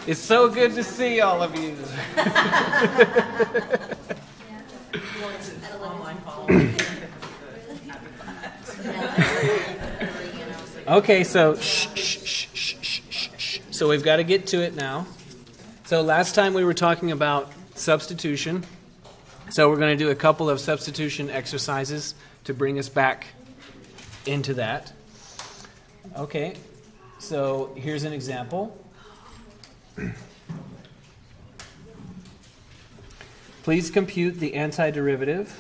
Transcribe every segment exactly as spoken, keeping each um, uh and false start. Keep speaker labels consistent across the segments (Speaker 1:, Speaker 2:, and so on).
Speaker 1: It's so good to see all of you. Okay, so shh, shh, shh, shh, shh, shh, shh. So we've got to get to it now. So last time we were talking about substitution. So we're going to do a couple of substitution exercises to bring us back into that. Okay, so here's an example. Please compute the antiderivative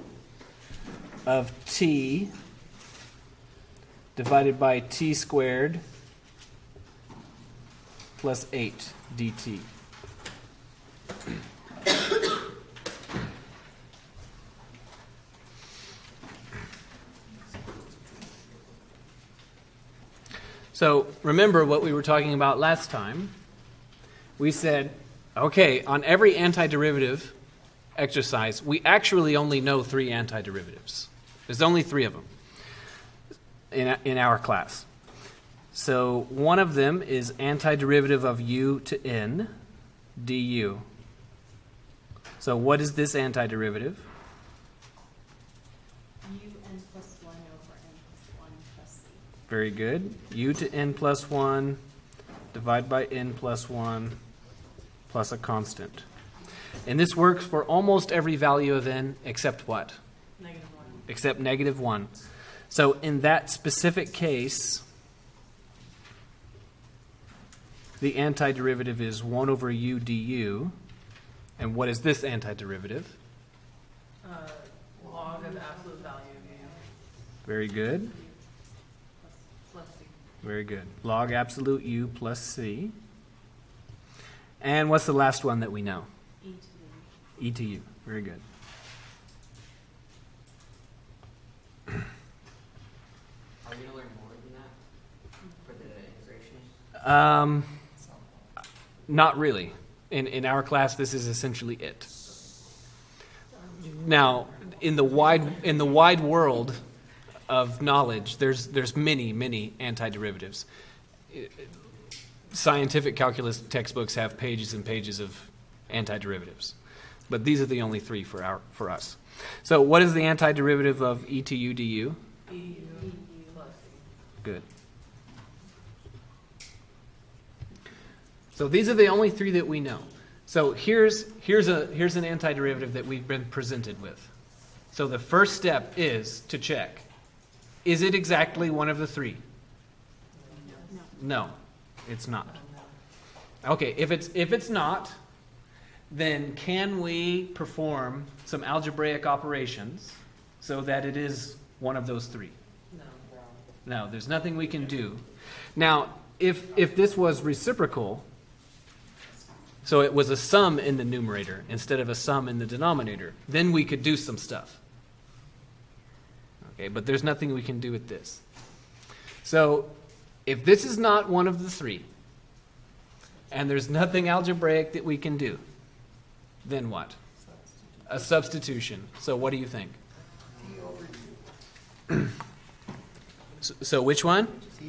Speaker 1: of t divided by t squared plus eight dt. So remember what we were talking about last time. We said, okay, on every antiderivative exercise, we actually only know three antiderivatives. There's only three of them in, in our class. So one of them is antiderivative of u to n du. So what is this antiderivative?
Speaker 2: Un plus one over n plus one plus c.
Speaker 1: Very good. U to n plus one, divide by n plus one, plus a constant. And this works for almost every value of n except what?
Speaker 2: Negative one.
Speaker 1: Except negative one. So in that specific case, the antiderivative is one over u du. And what is this antiderivative?
Speaker 3: Uh, log of absolute value of u.
Speaker 1: Very good.
Speaker 3: Plus, plus c.
Speaker 1: Very good. Log absolute u plus c. And what's the last one that we know?
Speaker 2: E to the
Speaker 1: E to u. Very good.
Speaker 4: Are we going to learn more than that for the integration?
Speaker 1: Um, not really. In in our class, this is essentially it. Now, in the wide in the wide world of knowledge, there's there's many many antiderivatives. Scientific calculus textbooks have pages and pages of antiderivatives, but these are the only three for our for us. So, what is the antiderivative of e to u du?
Speaker 3: E u plus c.
Speaker 1: Good. So these are the only three that we know. So here's here's a here's an antiderivative that we've been presented with. So the first step is to check. Is it exactly one of the three? No, it's not. Okay, if it's if it's not, then can we perform some algebraic operations so that it is one of those three?
Speaker 3: No.
Speaker 1: No, there's nothing we can do. Now, if if this was reciprocal, so it was a sum in the numerator instead of a sum in the denominator, then we could do some stuff. Okay, but there's nothing we can do with this. So if this is not one of the three, and there's nothing algebraic that we can do, then what? A substitution. So what do you think? so, so which one?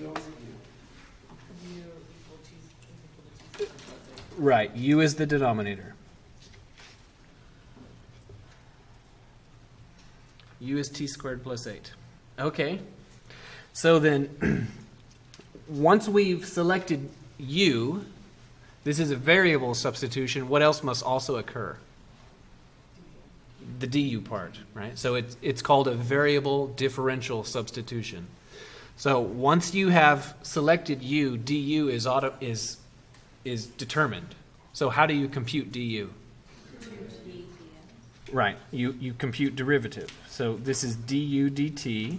Speaker 1: Right, u is the denominator. U is t squared plus eight. Okay, so then once we've selected u, this is a variable substitution. What else must also occur? The du part, right? So it's, it's called a variable differential substitution. So once you have selected u, du is auto, is is determined. So how do you compute du? Right, you, you compute derivative. So this is du dt.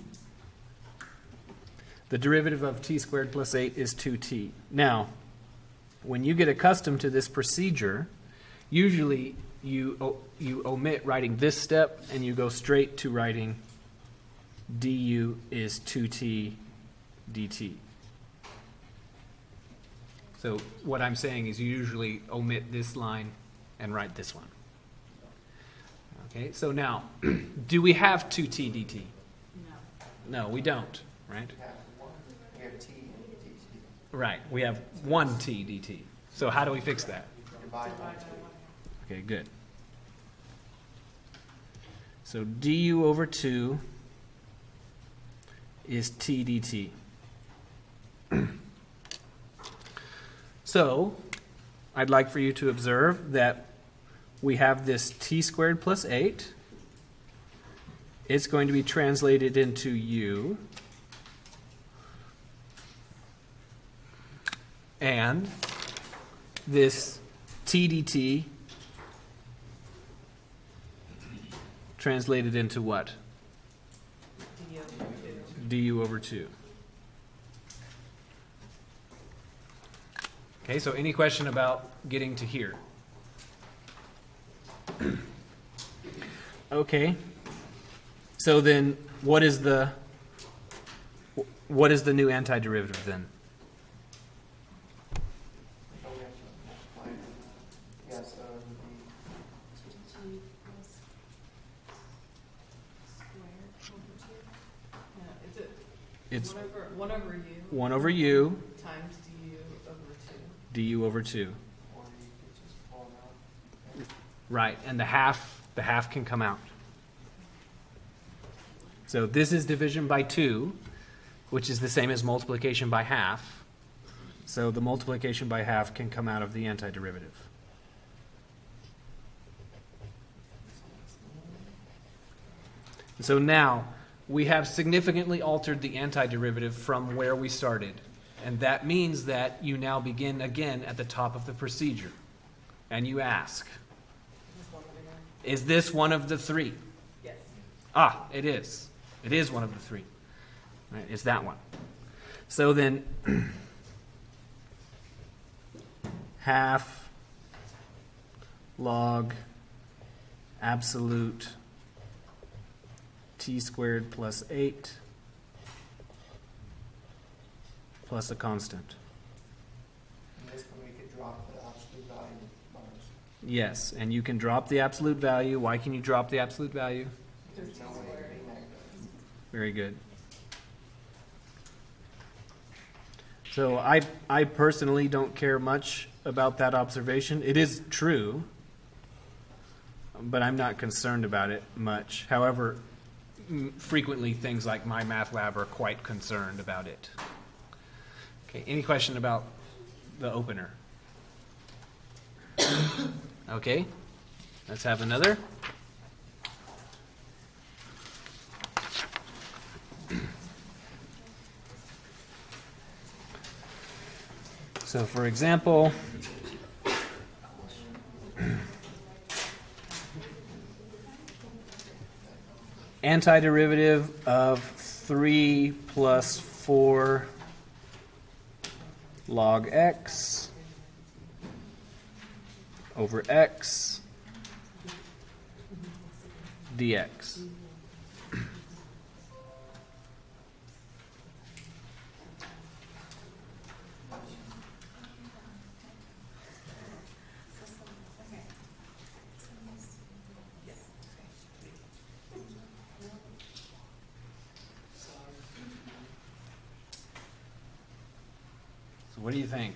Speaker 1: The derivative of t squared plus eight is two t. Now, when you get accustomed to this procedure, usually you, you omit writing this step and you go straight to writing du is two t dt. So what I'm saying is you usually omit this line and write this one. Okay, so now, do we have two t dt?
Speaker 2: No.
Speaker 1: No, we don't, right?
Speaker 5: We have one. We have t and dt.
Speaker 1: Right, we have one t dt. So how do we fix that?
Speaker 5: Divide by
Speaker 3: Divide by
Speaker 5: two.
Speaker 3: one.
Speaker 1: Okay, good. So du over two is t dt. So I'd like for you to observe that we have this t squared plus eight. It's going to be translated into u. And this t dt translated into what?
Speaker 3: D over two.
Speaker 1: du over two. Okay, so any question about getting to here? Okay. So then what is the what is the new antiderivative then?
Speaker 5: So we have to multiply it. Yes, so it would be
Speaker 2: Two plus squared over two.
Speaker 3: Yeah, is it
Speaker 1: It's
Speaker 3: one over, one over u
Speaker 1: one over u
Speaker 3: times du over two?
Speaker 1: du over two.
Speaker 5: or you could just pull them out.
Speaker 1: Right, and the half the half can come out. So this is division by two, which is the same as multiplication by half. So the multiplication by half can come out of the antiderivative. So now we have significantly altered the antiderivative from where we started. And that means that you now begin again at the top of the procedure. And you ask,
Speaker 3: This one over here?
Speaker 1: is this one of the three?
Speaker 3: Yes.
Speaker 1: Ah, it is. It is one of the three. Right, it's that one. So then, half log absolute t squared plus eight plus a constant.
Speaker 5: And this one we could drop the absolute value bars.
Speaker 1: Yes, and you can drop the absolute value. Why can you drop the absolute value?
Speaker 5: There's no way it could be negative.
Speaker 1: Very good. So I, I personally don't care much about that observation. It is true, but I'm not concerned about it much. However, m- frequently things like my math lab are quite concerned about it. Okay, any question about the opener? Okay, let's have another. So for example, antiderivative of three plus four log x over x dx. So what do you think?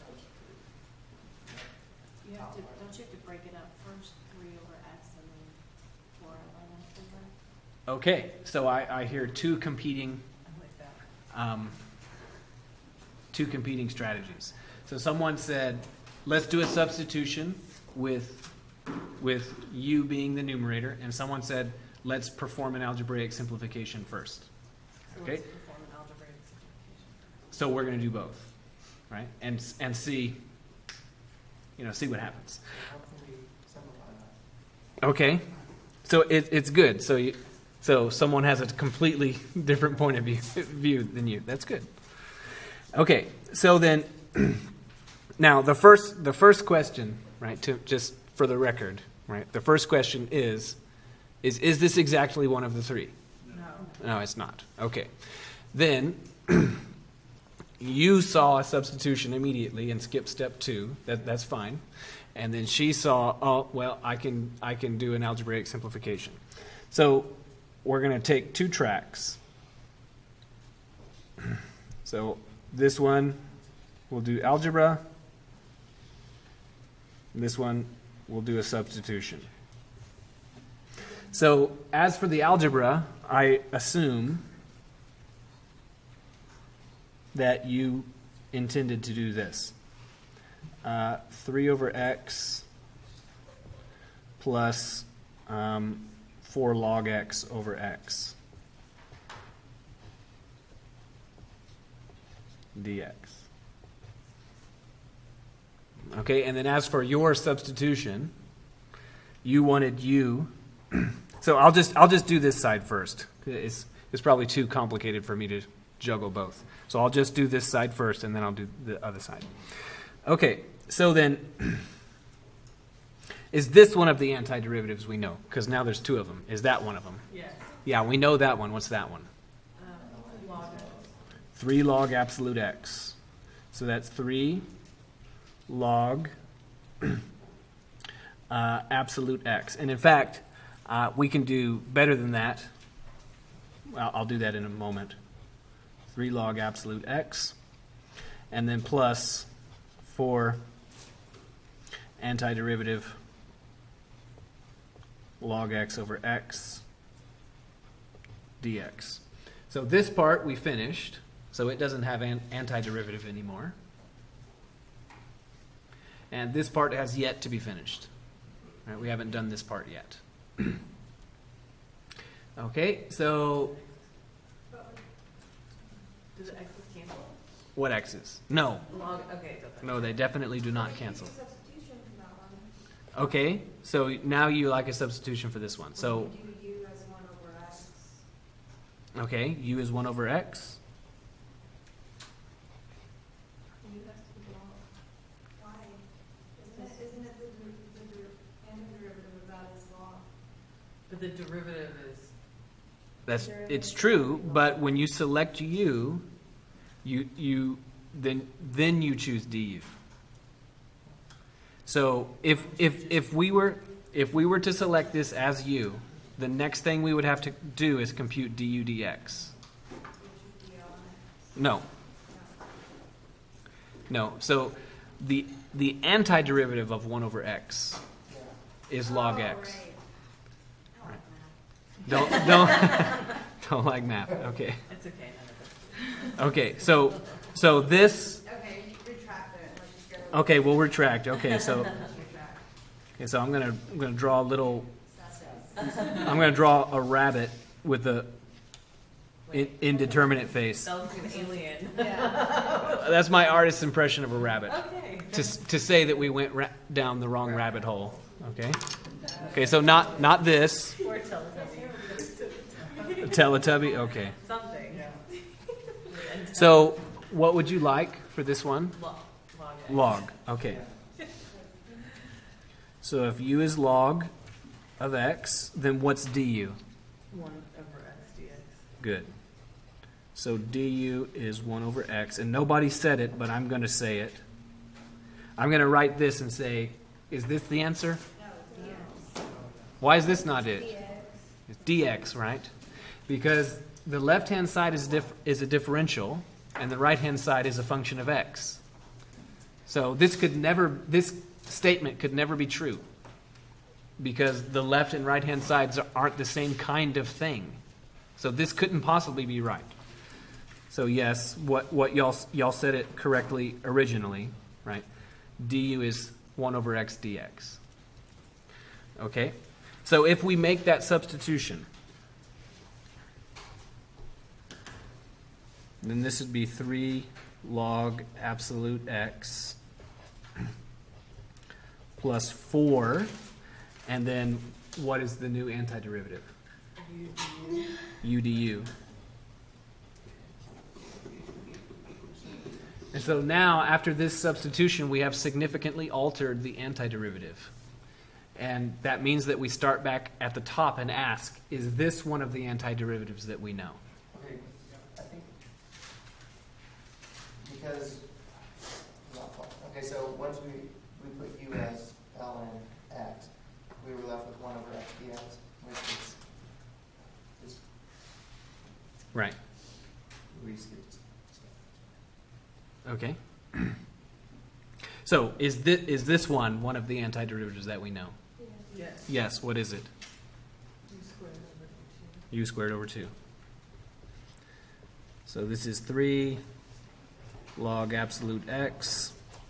Speaker 2: You have to, don't you have to break it up first, three over x and then four over x over?
Speaker 1: Okay, so I, I hear two competing
Speaker 3: I like that.
Speaker 1: um, two competing strategies. So someone said, let's do a substitution with with u being the numerator, and someone said, let's perform an algebraic simplification first.
Speaker 3: So
Speaker 1: Okay.
Speaker 3: let's perform an algebraic simplification.
Speaker 1: So we're going to do both, right? And and see, you know, see what happens.
Speaker 5: How can we simplify that?
Speaker 1: Okay, so it, it's good. So you, so someone has a completely different point of view view than you. That's good. Okay, so then, now the first the first question, right? To just for the record, right? The first question is, is is this exactly one of the three?
Speaker 3: No.
Speaker 1: No, it's not. Okay, then you saw a substitution immediately and skipped step two. That that's fine. And then she saw, oh well, I can I can do an algebraic simplification. So we're going to take two tracks. So this one we'll do algebra, This one, we'll do a substitution. So as for the algebra, I assume that you intended to do this. Uh, three over x plus um, four log x over x dx. Okay, and then as for your substitution, you wanted u. So I'll just I'll just do this side first. It's it's probably too complicated for me to juggle both. So I'll just do this side first, and then I'll do the other side. Okay, so then, is this one of the antiderivatives we know? Because now there's two of them. Is that one of them?
Speaker 3: Yes.
Speaker 1: Yeah, we know that one. What's that one?
Speaker 3: Uh, log x.
Speaker 1: three log absolute x. So that's three log uh, absolute x. And in fact, uh, we can do better than that. Well, I'll do that in a moment. three log absolute x. And then plus four antiderivative log x over x dx. So this part we finished, so it doesn't have an antiderivative anymore. And this part has yet to be finished. All right, we haven't done this part yet. Okay, so
Speaker 3: Does the x's cancel?
Speaker 1: what x's? No,
Speaker 3: Log, okay, it doesn't.
Speaker 1: no, they definitely do not cancel.
Speaker 2: Substitution from that one.
Speaker 1: Okay, so now you like a substitution for this one. So,
Speaker 2: Do u as one over x.
Speaker 1: okay, u is one over x.
Speaker 2: U has to be log. Why? Isn't it, isn't it the, der- the der- antiderivative of that is log?
Speaker 3: But the derivative is,
Speaker 1: That's it's true, but when you select u, you you then then you choose du. So if if if we were if we were to select this as u, the next thing we would have to do is compute du dx. No. No. So the the antiderivative of one over x is log x. Don't don't don't like math. Okay.
Speaker 3: it's okay, none of it.
Speaker 1: Okay. So so this.
Speaker 2: Okay, retract it, let's just go.
Speaker 1: Okay, we'll retract. Okay, so
Speaker 2: Retract.
Speaker 1: okay, so I'm gonna I'm gonna draw a little. I'm gonna draw a rabbit with a in, indeterminate face.
Speaker 3: That was like an alien.
Speaker 2: Yeah.
Speaker 1: That's my artist's impression of a rabbit.
Speaker 3: Okay.
Speaker 1: To to say that we went ra- down the wrong rabbit hole. Okay. Okay, so not not this.
Speaker 3: Or Teletubby.
Speaker 1: Teletubby. Okay.
Speaker 3: Something.
Speaker 1: So what would you like for this one?
Speaker 3: Log. Log x.
Speaker 1: Log. Okay. So if u is log of x, then what's du?
Speaker 3: one over x dx.
Speaker 1: Good. So du is one over x, and nobody said it, but I'm going to say it. I'm going to write this and say, is this the answer? Why is this not it? It's dx, right? Because the left-hand side is, diff- is a differential, and the right-hand side is a function of x. So this could never, this statement could never be true, because the left and right-hand sides aren't the same kind of thing. So this couldn't possibly be right. So yes, what, what y'all, y'all said it correctly originally, right? Du is one over x dx. Okay? So if we make that substitution, then this would be three log absolute x plus four, and then what is the new antiderivative? U du. And so now, after this substitution, we have significantly altered the antiderivative. And that means that we start back at the top and ask, is this one of the antiderivatives that we know?
Speaker 5: Okay, I think, because, okay, so once we, we put u as ln x, we were left with one over x dx, which is, is
Speaker 1: Right.
Speaker 5: we skipped.
Speaker 1: Okay. So is this, is this one one of the antiderivatives that we know?
Speaker 3: Yes.
Speaker 1: Yes, what is it?
Speaker 3: U squared over two.
Speaker 1: U squared over two. So this is three log absolute x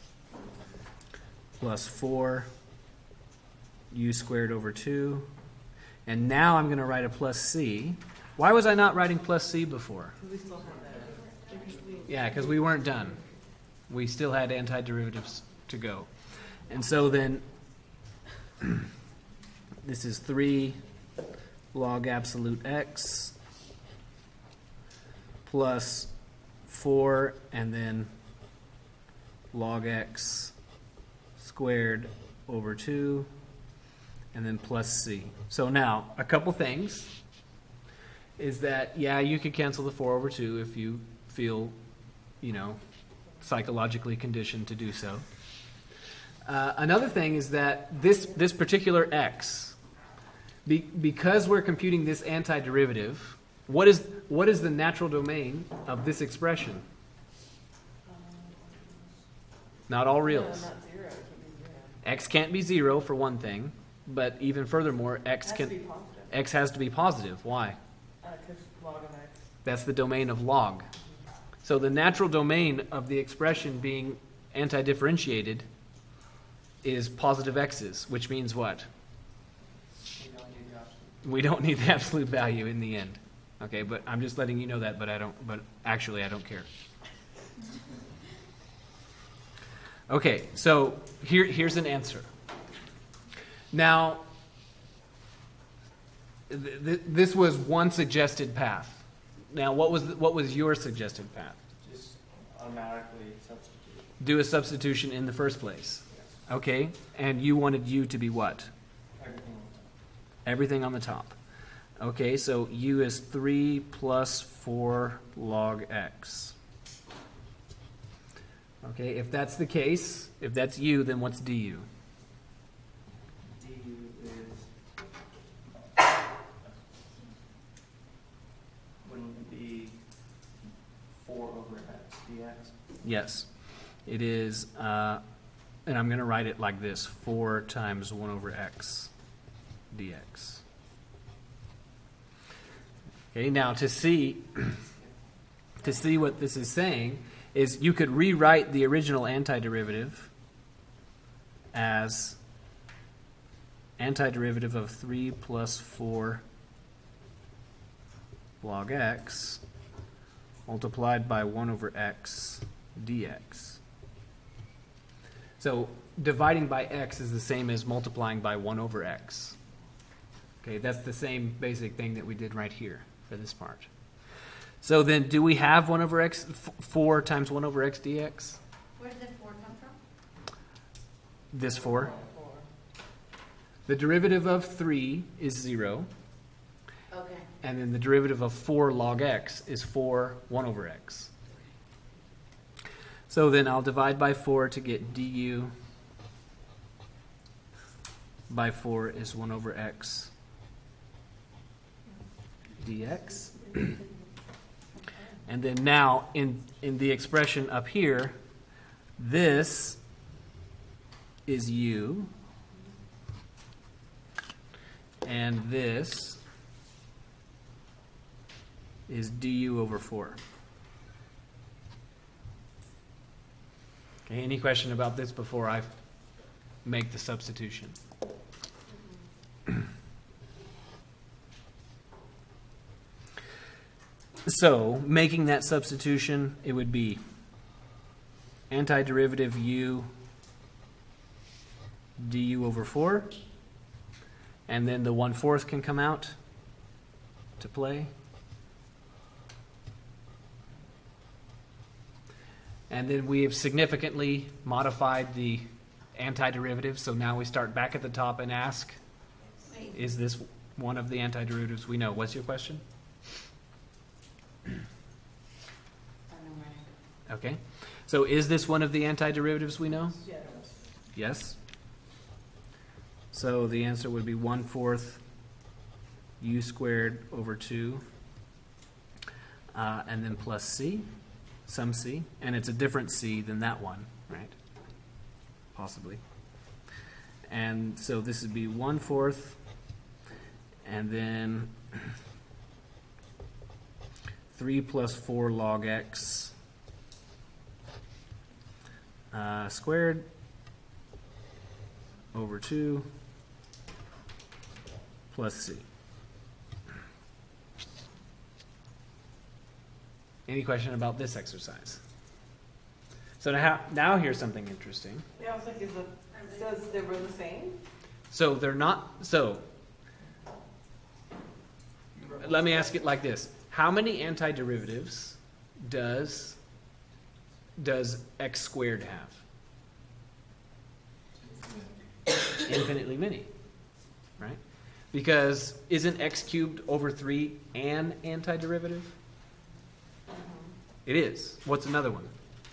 Speaker 1: plus four u squared over two. And now I'm going to write a plus c. Why was I not writing plus c before?
Speaker 3: We still have that. Because we-
Speaker 1: Yeah, because we weren't done. We still had antiderivatives to go. And so then this is three log absolute x plus four and then log x squared over two and then plus c. So now, a couple things is that, yeah, you could cancel the four over two if you feel, you know, psychologically conditioned to do so. Uh, another thing is that this, this particular x, be, because we're computing this antiderivative, what is, what is the natural domain of this expression? Not all
Speaker 3: No,
Speaker 1: reals.
Speaker 3: not zero. It can be zero.
Speaker 1: X can't be zero for one thing, but even furthermore, x
Speaker 3: It has
Speaker 1: can
Speaker 3: to be positive.
Speaker 1: x has to be positive. Why?
Speaker 3: Because log of x.
Speaker 1: That's the domain of log. So the natural domain of the expression being anti-differentiated is positive x's, which means what?
Speaker 5: We don't need the option.
Speaker 1: We don't need the absolute value in the end. Okay, but I'm just letting you know that, but I don't, but actually I don't care. Okay, so here, here's an answer. Now, th- th- this was one suggested path. Now, what was the, what was your suggested path?
Speaker 5: Just automatically substitute.
Speaker 1: Do a substitution in the first place.
Speaker 5: Yes.
Speaker 1: Okay, and you wanted u to be what?
Speaker 5: Everything.
Speaker 1: Everything on the top. Okay, so u is three plus four log x. Okay, if that's the case, if that's u, then what's du?
Speaker 5: Du is, wouldn't it be four over x dx?
Speaker 1: Yes, it is, uh, and I'm going to write it like this, four times one over x dx. Okay, now to see, to see what this is saying, is you could rewrite the original antiderivative as antiderivative of three plus four log x multiplied by one over x dx. So dividing by x is the same as multiplying by one over x. Okay, that's the same basic thing that we did right here for this part. So then, do we have one over x, f- four times one over x dx?
Speaker 2: Where did the four come from?
Speaker 1: This four.
Speaker 3: Four.
Speaker 1: The derivative of three is zero,
Speaker 2: Okay.
Speaker 1: and then the derivative of four log x is four, one over x. So then I'll divide by four to get du by four is one over x dx. And then now, in, in the expression up here, this is u, and this is du over four. Okay, any question about this before I make the substitution? So, making that substitution, it would be antiderivative u du over four, and then the one-fourth can come out to play. And then we have significantly modified the antiderivative, so now we start back at the top and ask,
Speaker 2: Wait,
Speaker 1: is this one of the antiderivatives we know? What's your question? Okay. So is this one of the antiderivatives we know?
Speaker 3: Yes.
Speaker 1: Yes. So the answer would be one-fourth u squared over two, uh, and then plus c, some c, and it's a different c than that one, right? possibly. And so this would be one fourth, and then three plus four log x uh, squared over two plus c. Any question about this exercise? So now, now here's something interesting.
Speaker 3: Yeah, I was like, is it, says they were the same?
Speaker 1: So they're not, so let me ask it like this. How many antiderivatives does, does x squared have? Infinitely many, right? Because isn't x cubed over three an antiderivative? It is. What's another one?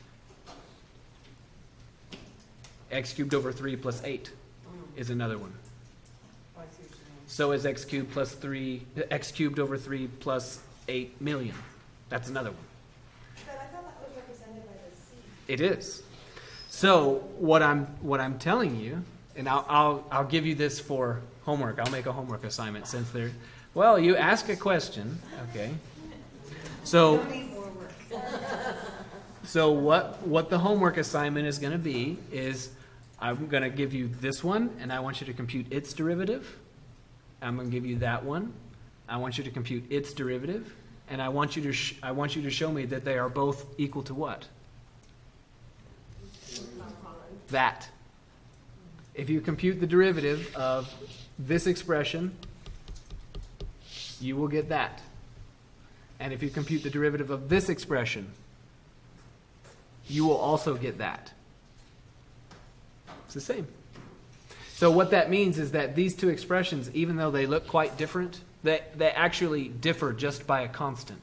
Speaker 1: X cubed over three plus eight is another one.
Speaker 3: Oh, I see what you mean.
Speaker 1: So is x cubed plus three, x cubed over three plus eight million. That's another one.
Speaker 2: But I thought that was represented by the C.
Speaker 1: It is. So what I'm what I'm telling you, and I'll I'll I'll give you this for homework. I'll make a homework assignment since they're well, you ask a question, okay? So
Speaker 2: Don't need more work.
Speaker 1: so what what the homework assignment is going to be is I'm going to give you this one, and I want you to compute its derivative. I'm going to give you that one. I want you to compute its derivative, and I want you to sh- I want you to show me that they are both equal to what? That. If you compute the derivative of this expression, you will get that. And if you compute the derivative of this expression, you will also get that. It's the same. So what that means is that these two expressions, even though they look quite different, they, they actually differ just by a constant.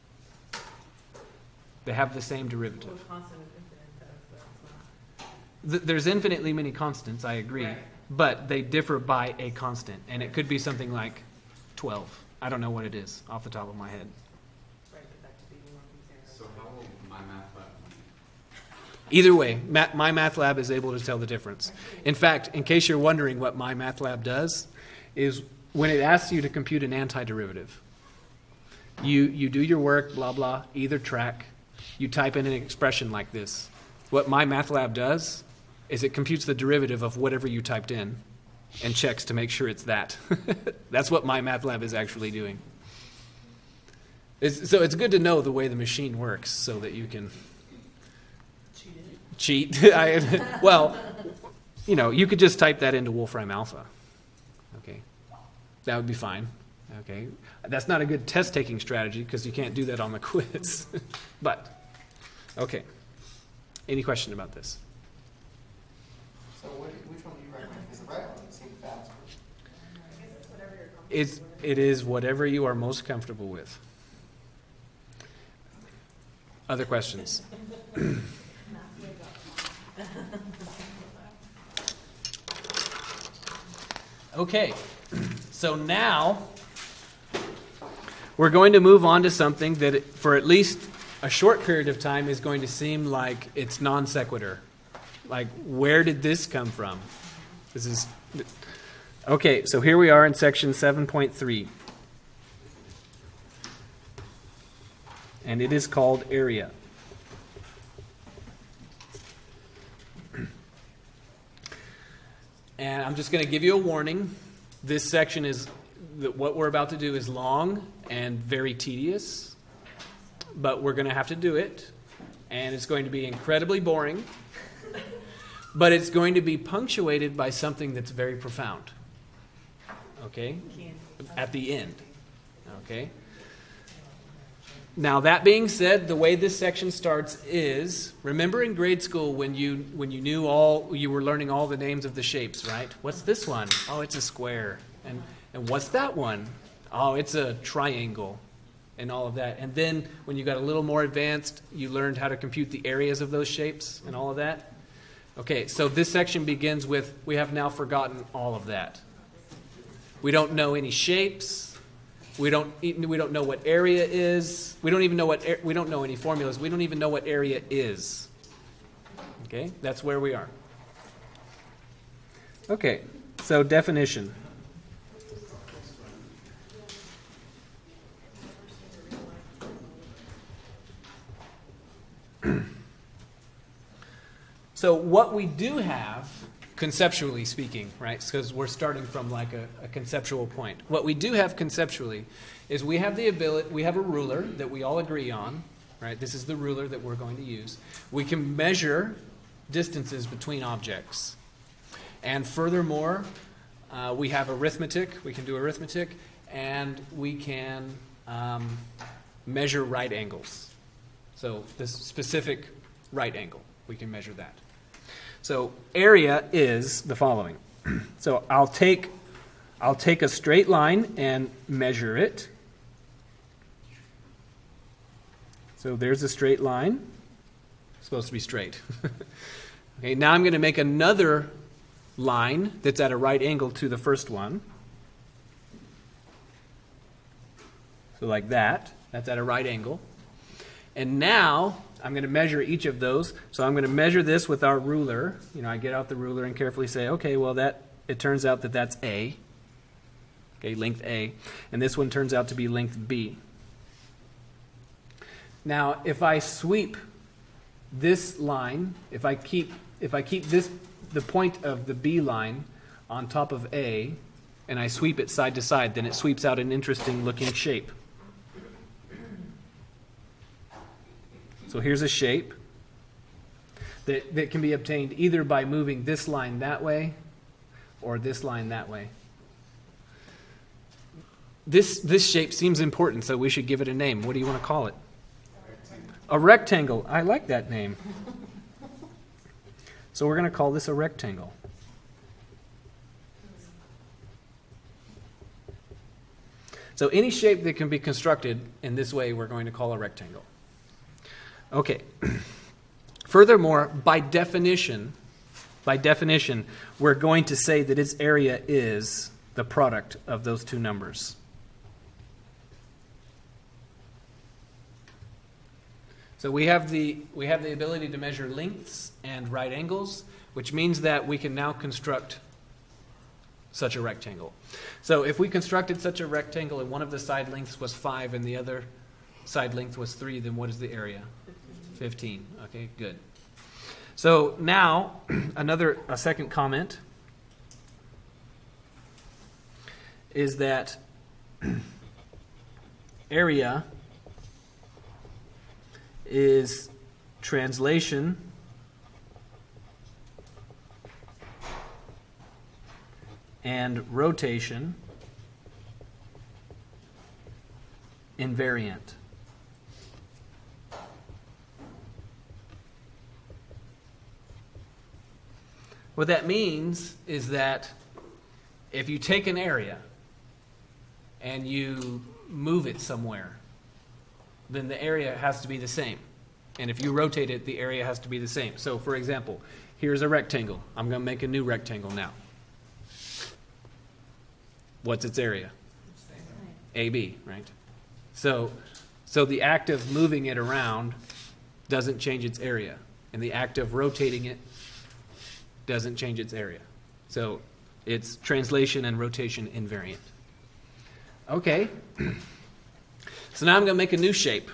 Speaker 1: They have the same derivative.
Speaker 3: Well, constant is infinite, though, so it's
Speaker 1: Th- There's infinitely many constants, I agree,
Speaker 3: Right.
Speaker 1: but they differ by a constant, and it could be something like twelve. I don't know what it is off the top of my head.
Speaker 3: not, right, but that could be one of these
Speaker 4: So how will my math lab?
Speaker 1: Either way, Ma- My Math Lab is able to tell the difference. In fact, in case you're wondering what My Math Lab does, is when it asks you to compute an antiderivative, you, you do your work, blah, blah, either track, you type in an expression like this. What My Math Lab does is it computes the derivative of whatever you typed in and checks to make sure it's that. That's what My Math Lab is actually doing. It's, so it's good to know the way the machine works so that you can cheat. I, well, you know, you could just type that into Wolfram Alpha. Okay, that would be fine. Okay, that's not a good test-taking strategy because you can't do that on the quiz. But okay, any question about this?
Speaker 5: So what, which one do you recommend? Because the right one seemed faster.
Speaker 2: I guess it's whatever you're comfortable
Speaker 1: It's,
Speaker 2: with.
Speaker 1: it is whatever you are most comfortable with. Other questions? Okay, so now we're going to move on to something that, for at least a short period of time, is going to seem like it's non sequitur. Like, where did this come from? This is okay. So here we are in section seven point three, and it is called area. And I'm just going to give you a warning. This section is, that what we're about to do is long and very tedious, but we're going to have to do it, and it's going to be incredibly boring, but it's going to be punctuated by something that's very profound. Okay? At the end. Okay? Now, that being said, the way this section starts is, remember in grade school when you when you knew all, you were learning all the names of the shapes, right? What's this one? Oh, it's a square. And and what's that one? Oh, it's a triangle. And all of that. And then when you got a little more advanced, you learned how to compute the areas of those shapes and all of that. Okay, so this section begins with, we have now forgotten all of that. We don't know any shapes. We don't we don't know what area is. We don't even know what we don't know any formulas. We don't even know what area is. Okay? That's where we are. Okay, so definition. So what we do have, conceptually speaking, right, because we're starting from like a, a conceptual point. What we do have conceptually is we have the ability, we have a ruler that we all agree on, right? This is the ruler that we're going to use. We can measure distances between objects. And furthermore, uh, we have arithmetic, we can do arithmetic, and we can um, measure right angles. So this specific right angle, we can measure that. So area is the following. So I'll take, I'll take a straight line and measure it. So there's a straight line. It's supposed to be straight. Okay, now I'm going to make another line that's at a right angle to the first one. So like that. That's at a right angle. And now I'm going to measure each of those. So I'm going to measure this with our ruler. You know, I get out the ruler and carefully say, okay, well, that it turns out that that's A. Okay, length A. And this one turns out to be length B. Now, if I sweep this line, if I keep if I keep this the point of the B line on top of A, and I sweep it side to side, then it sweeps out an interesting looking shape. So here's a shape that, that can be obtained either by moving this line that way or this line that way. This, this shape seems important, so we should give it a name. What do you want to call it? A rectangle. I like that name. So we're going to call this a rectangle. So any shape that can be constructed in this way, we're going to call a rectangle. Okay. Furthermore, by definition, by definition, we're going to say that its area is the product of those two numbers. So we have the we have the ability to measure lengths and right angles, which means that we can now construct such a rectangle. So if we constructed such a rectangle and one of the side lengths was five and the other side length was three, then what is the area? fifteen. Okay, good. So now, another, a second comment is that area is translation and rotation invariant. What that means is that if you take an area and you move it somewhere, then the area has to be the same. And if you rotate it, the area has to be the same. So, for example, here's a rectangle. I'm going to make a new rectangle now. What's its area? A B, right? So, so the act of moving it around doesn't change its area. And the act of rotating it doesn't change its area. So it's translation and rotation invariant. Okay. So now I'm going to make a new shape.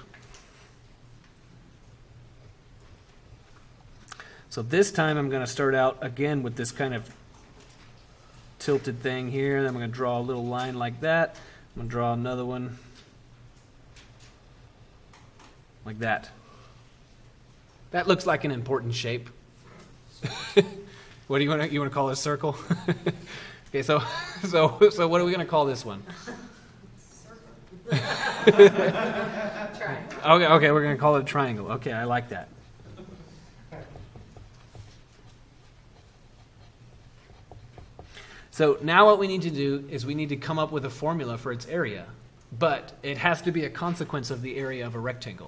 Speaker 1: So this time I'm going to start out again with this kind of tilted thing here. Then I'm going to draw a little line like that. I'm going to draw another one like that. That looks like an important shape. What do you want to, you want to call it a circle? Okay, so so so what are we going to call this one?
Speaker 3: Triangle.
Speaker 1: Okay, okay, we're going to call it a triangle. Okay, I like that. So now what we need to do is we need to come up with a formula for its area, but it has to be a consequence of the area of a rectangle.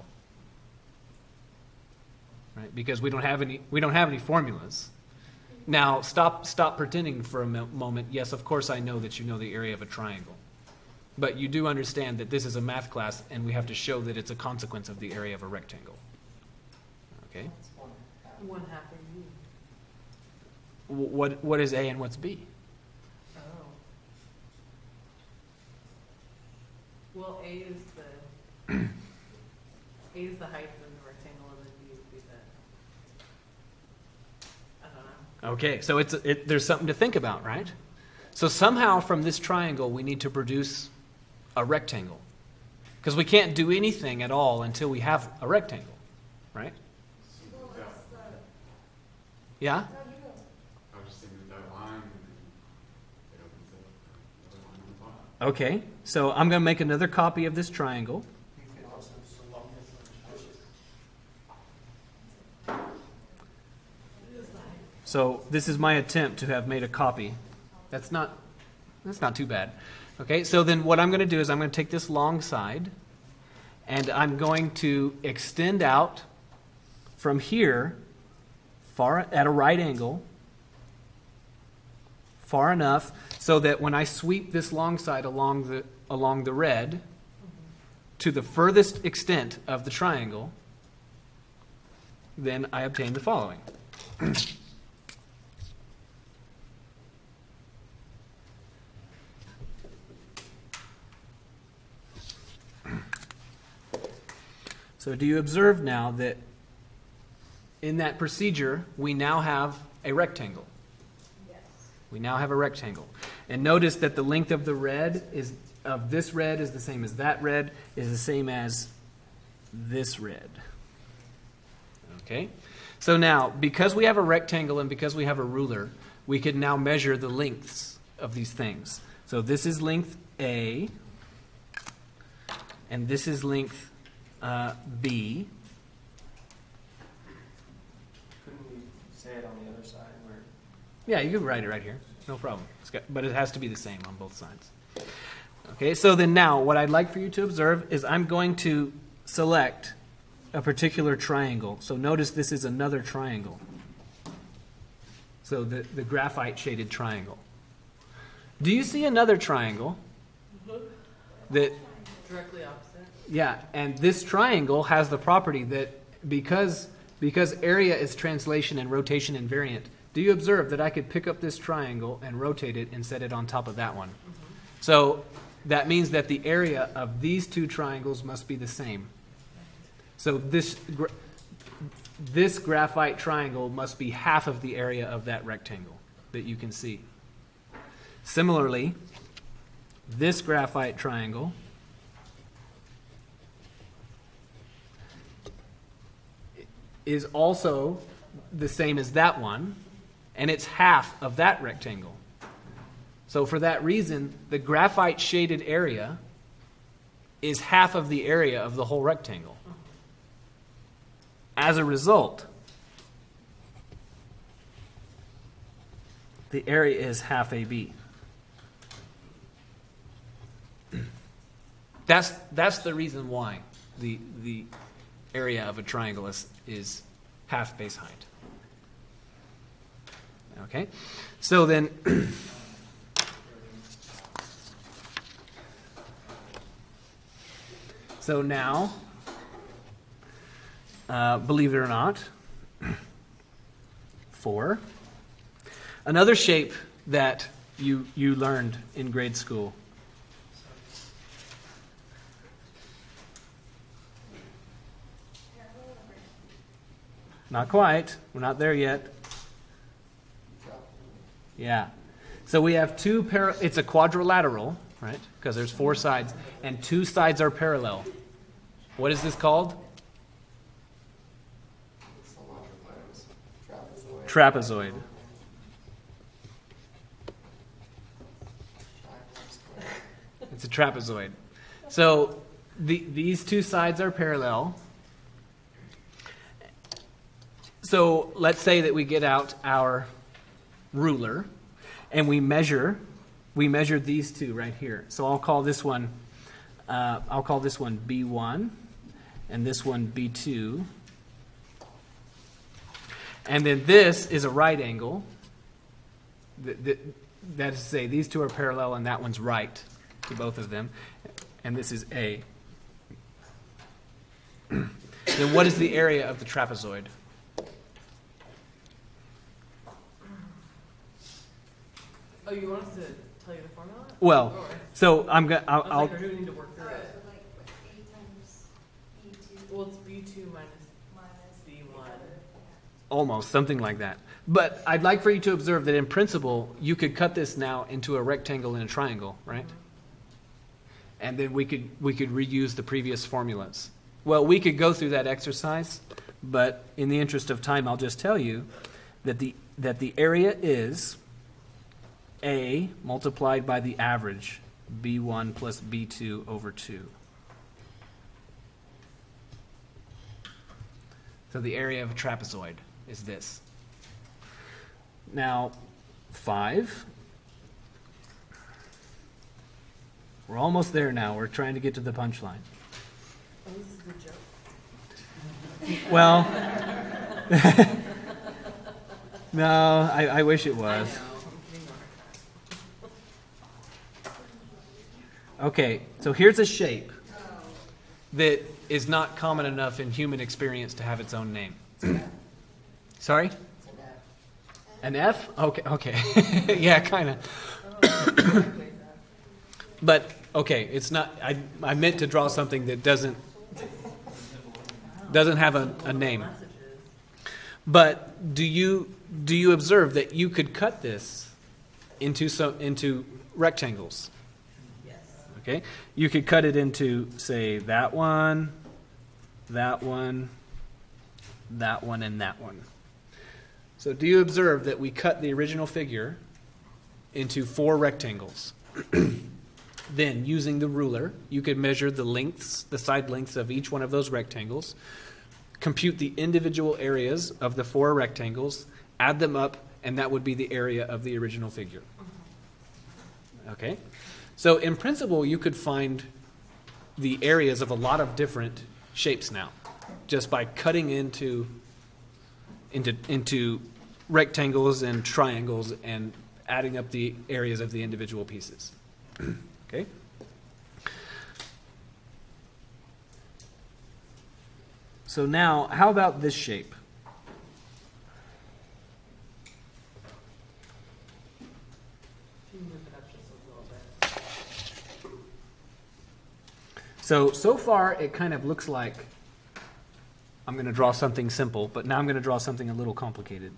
Speaker 1: Right? Because we don't have any we don't have any formulas. Now, stop stop pretending for a mo- moment. Yes, of course I know that you know the area of a triangle. But you do understand that this is a math class and we have to show that it's a consequence of the area of a rectangle. Okay?
Speaker 5: It's one half.
Speaker 3: One half of you.
Speaker 1: wh- what what is A and what's B?
Speaker 3: Oh. Well, A is the, A is the height of the rectangle and then B would be the, I don't know.
Speaker 1: Okay, so it's it, there's something to think about, right? So somehow from this triangle we need to produce a rectangle. Because we can't do anything at all until we have a rectangle, right?
Speaker 2: Well,
Speaker 6: Yeah.
Speaker 2: it's the,
Speaker 1: Yeah?
Speaker 2: no, you go.
Speaker 6: I was just thinking of that line, and then it opens up another line on the bottom.
Speaker 1: Okay, so I'm going to make another copy of this triangle.
Speaker 5: You can also select
Speaker 1: So this is my attempt to have made a copy. That's not that's not too bad. Okay, so then what I'm going to do is I'm going to take this long side and I'm going to extend out from here far at a right angle far enough so that when I sweep this long side along the along the red to the furthest extent of the triangle, then I obtain the following. So do you observe now that in that procedure, we now have a rectangle?
Speaker 2: Yes.
Speaker 1: We now have a rectangle. And notice that the length of the red is of this red is the same as that red, is the same as this red. Okay? So now, because we have a rectangle and because we have a ruler, we can now measure the lengths of these things. So this is length A, and this is length uh, B.
Speaker 5: Couldn't we say it on the other side where?
Speaker 1: Yeah, you can write it right here. No problem. It's got, but it has to be the same on both sides. Okay, so then now what I'd like for you to observe is I'm going to select a particular triangle. So notice this is another triangle. So the, the graphite shaded triangle. Do you see another triangle that,
Speaker 3: Directly opposite.
Speaker 1: yeah, and this triangle has the property that because, because area is translation and rotation invariant, do you observe that I could pick up this triangle and rotate it and set it on top of that one? So that means that the area of these two triangles must be the same. So this, gra- this graphite triangle must be half of the area of that rectangle that you can see. Similarly, this graphite triangle is also the same as that one, and it's half of that rectangle. So for that reason, the graphite shaded area is half of the area of the whole rectangle. As a result, the area is half A B. That's, that's the reason why the, the area of a triangle is, is half base height. Okay? So then, so now, uh, believe it or not, four. Another shape that you, you learned in grade school. Not quite. We're not there yet. Yeah. So we have two par- it's a quadrilateral, right? Because there's four sides, and two sides are parallel. What is this called?
Speaker 5: It's a lot of letters. Trapezoid.
Speaker 1: Trapezoid.
Speaker 5: Triangle, square.
Speaker 1: It's a trapezoid. So the, these two sides are parallel. So let's say that we get out our ruler and we measure we measure these two right here. So I'll call this one uh, I'll call this one B one and this one B two. And then this is a right angle. That, that, that is to say, these two are parallel and that one's right to both of them. And this is A. Then what is the area of the trapezoid?
Speaker 3: Oh, you want us to tell you the formula?
Speaker 1: Well,
Speaker 3: Or-
Speaker 1: so I'm gonna.
Speaker 3: I
Speaker 1: I'll,
Speaker 3: was
Speaker 1: I'll
Speaker 3: like, or do we need to work
Speaker 2: So
Speaker 3: through it?
Speaker 2: like, what, A times B two
Speaker 3: Well, it's B two minus
Speaker 2: minus
Speaker 3: C one.
Speaker 1: almost something like that. But I'd like for you to observe that in principle, you could cut this now into a rectangle and a triangle, right? And then we could we could reuse the previous formulas. Well, we could go through that exercise, but in the interest of time, I'll just tell you that the that the area is A multiplied by the average, B one plus B two over two. So the area of a trapezoid is this. Now, five. We're almost there now. We're trying to get to the punchline.
Speaker 3: Oh, this is a joke.
Speaker 1: Well, no, I, I wish it
Speaker 3: I
Speaker 1: was.
Speaker 3: know. I'm kidding more.
Speaker 1: Okay, so here's a shape that is not common enough in human experience to have its own name. Sorry?
Speaker 5: It's an F.
Speaker 1: An F? Okay, okay. Yeah, kind of.
Speaker 3: Oh, okay,
Speaker 1: But, okay, it's not, I, I meant to draw something that doesn't, doesn't have a, a name.
Speaker 3: messages.
Speaker 1: But do you, do you observe that you could cut this into some, into rectangles?
Speaker 3: Yes.
Speaker 1: Okay, you could cut it into, say, that one, that one, that one, and that one. So do you observe that we cut the original figure into four rectangles? Then, using the ruler, you could measure the lengths, the side lengths of each one of those rectangles, compute the individual areas of the four rectangles, add them up, and that would be the area of the original figure. Okay? So in principle, you could find the areas of a lot of different shapes now, just by cutting into, into, into rectangles and triangles and adding up the areas of the individual pieces. Okay? So now, how about this shape?
Speaker 3: If you move it up just a little bit.
Speaker 1: So, so far it kind of looks like I'm going to draw something simple, but now I'm going to draw something a little complicated.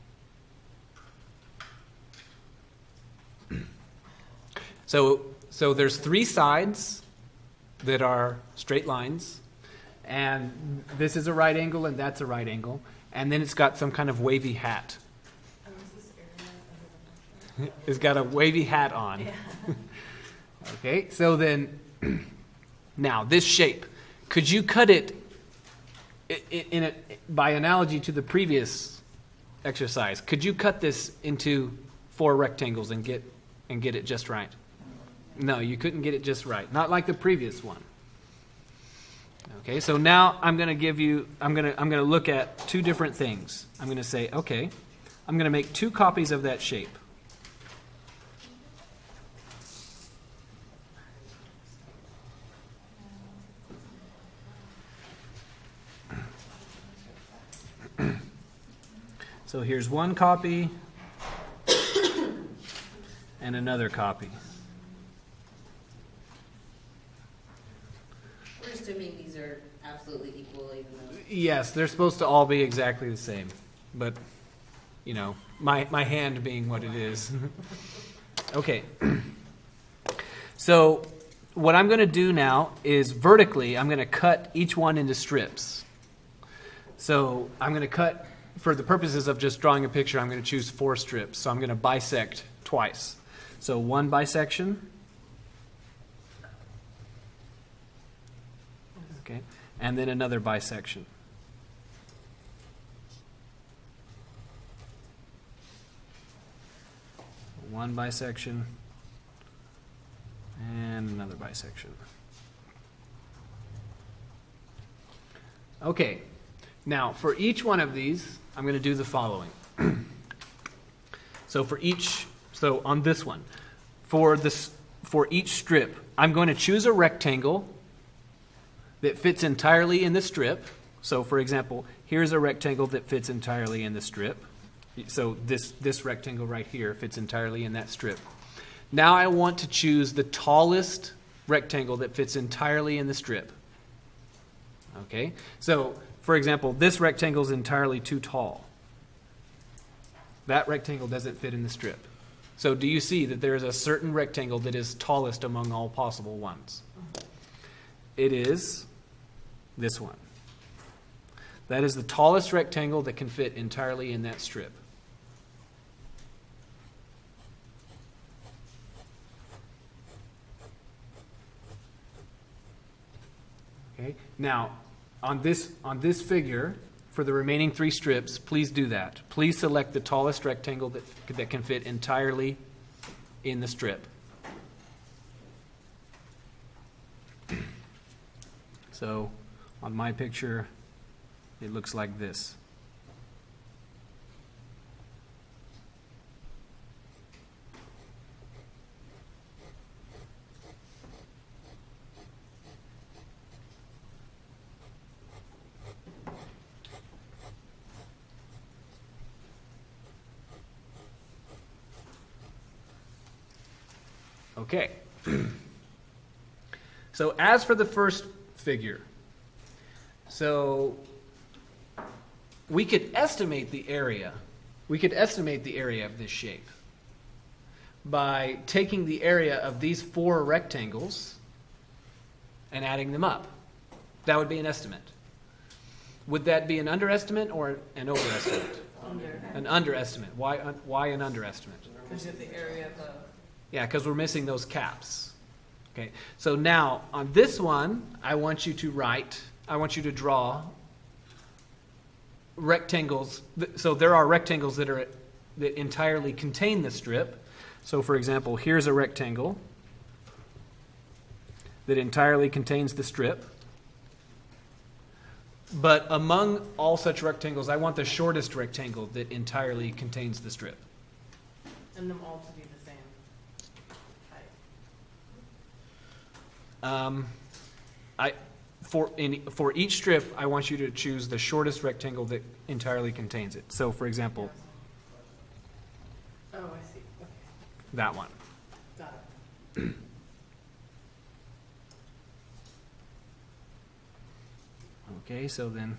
Speaker 1: So, so there's three sides that are straight lines, and this is a right angle and that's a right angle, and then it's got some kind of wavy hat.
Speaker 3: Oh, is this area under the function?
Speaker 1: It's got a wavy hat on.
Speaker 3: Yeah.
Speaker 1: Okay, so then, now this shape, could you cut it i- i- in a, by analogy to the previous exercise? Could you cut this into four rectangles and get and get it just right? No, you couldn't get it just right. Not like the previous one. Okay, so now I'm going to give you. I'm going to I'm going to look at two different things. I'm going to say, okay, I'm going to make two copies of that shape. So here's one copy and another copy.
Speaker 4: We're assuming these are absolutely equal, even though.
Speaker 1: Yes, they're supposed to all be exactly the same, but, you know, my, my hand being what it is. Okay. So what I'm going to do now is vertically, I'm going to cut each one into strips. So I'm going to cut, for the purposes of just drawing a picture, I'm going to choose four strips. So I'm going to bisect twice. So one bisection. Okay. And then another bisection. One bisection and another bisection. Okay, now for each one of these, I'm going to do the following. So for each, so on this one, for this, for each strip, I'm going to choose a rectangle that fits entirely in the strip. So for example, here's a rectangle that fits entirely in the strip. So this, this rectangle right here fits entirely in that strip. Now I want to choose the tallest rectangle that fits entirely in the strip. Okay? So, for example, this rectangle is entirely too tall. That rectangle doesn't fit in the strip. So do you see that there is a certain rectangle that is tallest among all possible ones? It is this one. That is the tallest rectangle that can fit entirely in that strip. Okay. Now, on this on this figure, for the remaining three strips, please do that. Please select the tallest rectangle that that can fit entirely in the strip. So, on my picture, it looks like this. Okay. So as for the first figure, so we could estimate the area. We could estimate the area of this shape by taking the area of these four rectangles and adding them up. That would be an estimate. Would that be an underestimate or an overestimate?
Speaker 3: Under.
Speaker 1: An underestimate. Why, un- why an underestimate?
Speaker 3: Because you have the area of the.
Speaker 1: Yeah, because we're missing those caps. Okay, so now on this one, I want you to write, I want you to draw rectangles. So there are rectangles that are that entirely contain the strip. So for example, here's a rectangle that entirely contains the strip. But among all such rectangles, I want the shortest rectangle that entirely contains the strip.
Speaker 3: And them all to be the same height.
Speaker 1: Um, I, for, in, for each strip, I want you to choose the shortest rectangle that entirely contains it. So, for example,
Speaker 3: Oh, I see. Okay.
Speaker 1: that one.
Speaker 3: Got it.
Speaker 1: Okay, so then...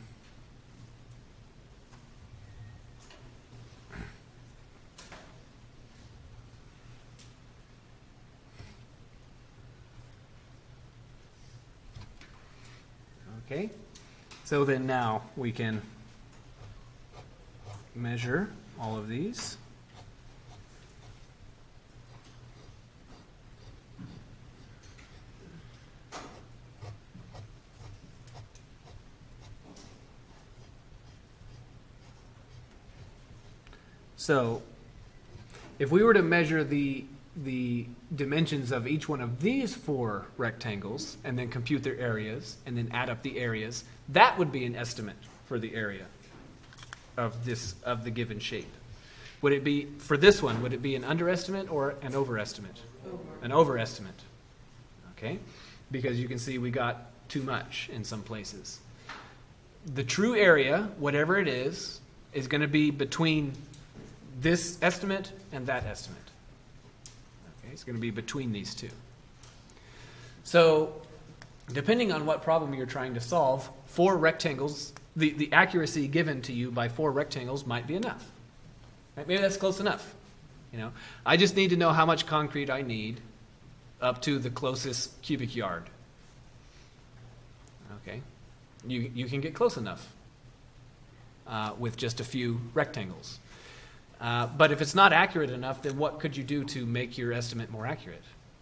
Speaker 1: Okay, so then now we can measure all of these. So, if we were to measure the the dimensions of each one of these four rectangles and then compute their areas and then add up the areas, that would be an estimate for the area of this of the given shape. Would it be, for this one, would it be an underestimate or an overestimate?
Speaker 3: Over.
Speaker 1: An overestimate. Okay? Because you can see we got too much in some places. The true area, whatever it is, is going to be between this estimate and that estimate. Okay, it's going to be between these two. So, depending on what problem you're trying to solve, four rectangles, the, the accuracy given to you by four rectangles might be enough. Right? Maybe that's close enough. You know, I just need to know how much concrete I need up to the closest cubic yard. Okay, you you can get close enough uh, with just a few rectangles. Uh, but if it's not accurate enough, then what could you do to make your estimate more accurate?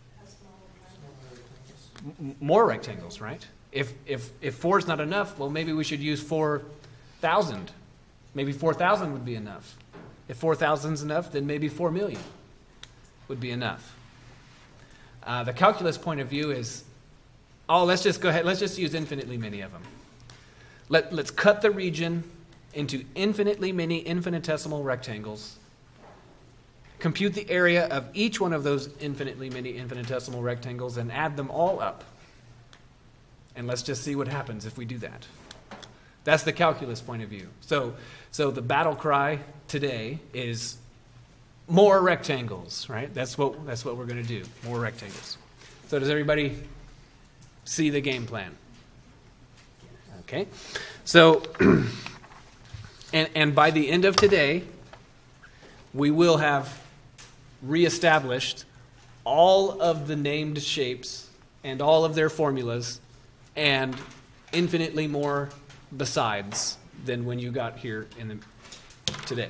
Speaker 1: M- more rectangles, right? If if if four is not enough, well, maybe we should use four thousand. Maybe four thousand would be enough. If four thousand is enough, then maybe four million would be enough. Uh, the calculus point of view is, oh, let's just go ahead. Let's just use infinitely many of them. Let let's cut the region into infinitely many infinitesimal rectangles, compute the area of each one of those infinitely many infinitesimal rectangles, and add them all up. And let's just see what happens if we do that. That's the calculus point of view. So, so the battle cry today is more rectangles, right? That's what that's what we're going to do. More rectangles. So does everybody see the game plan? Okay. So, and and by the end of today, we will have reestablished all of the named shapes and all of their formulas and infinitely more besides than when you got here in the today.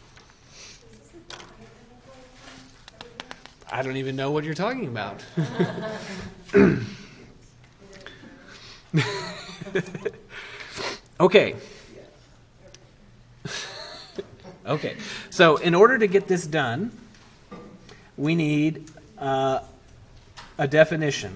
Speaker 1: I don't even know what you're talking about. Okay. Okay. So in order to get this done, we need uh, a definition.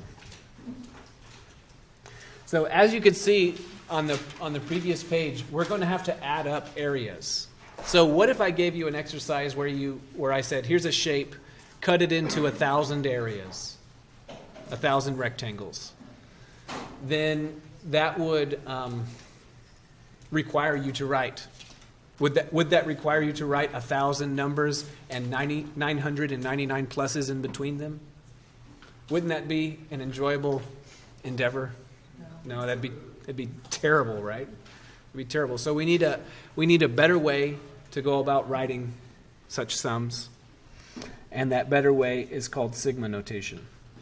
Speaker 1: So as you can see on the on the previous page, we're going to have to add up areas. So what if I gave you an exercise where you where I said, here's a shape, cut it into a thousand areas, a thousand rectangles. Then that would um, require you to write. Would that would that require you to write a thousand numbers and ninety, nine hundred ninety-nine pluses in between them? Wouldn't that be an enjoyable endeavor? No, that'd be it'd be terrible, right? It'd be terrible. So we need a we need a better way to go about writing such sums, and that better way is called sigma notation.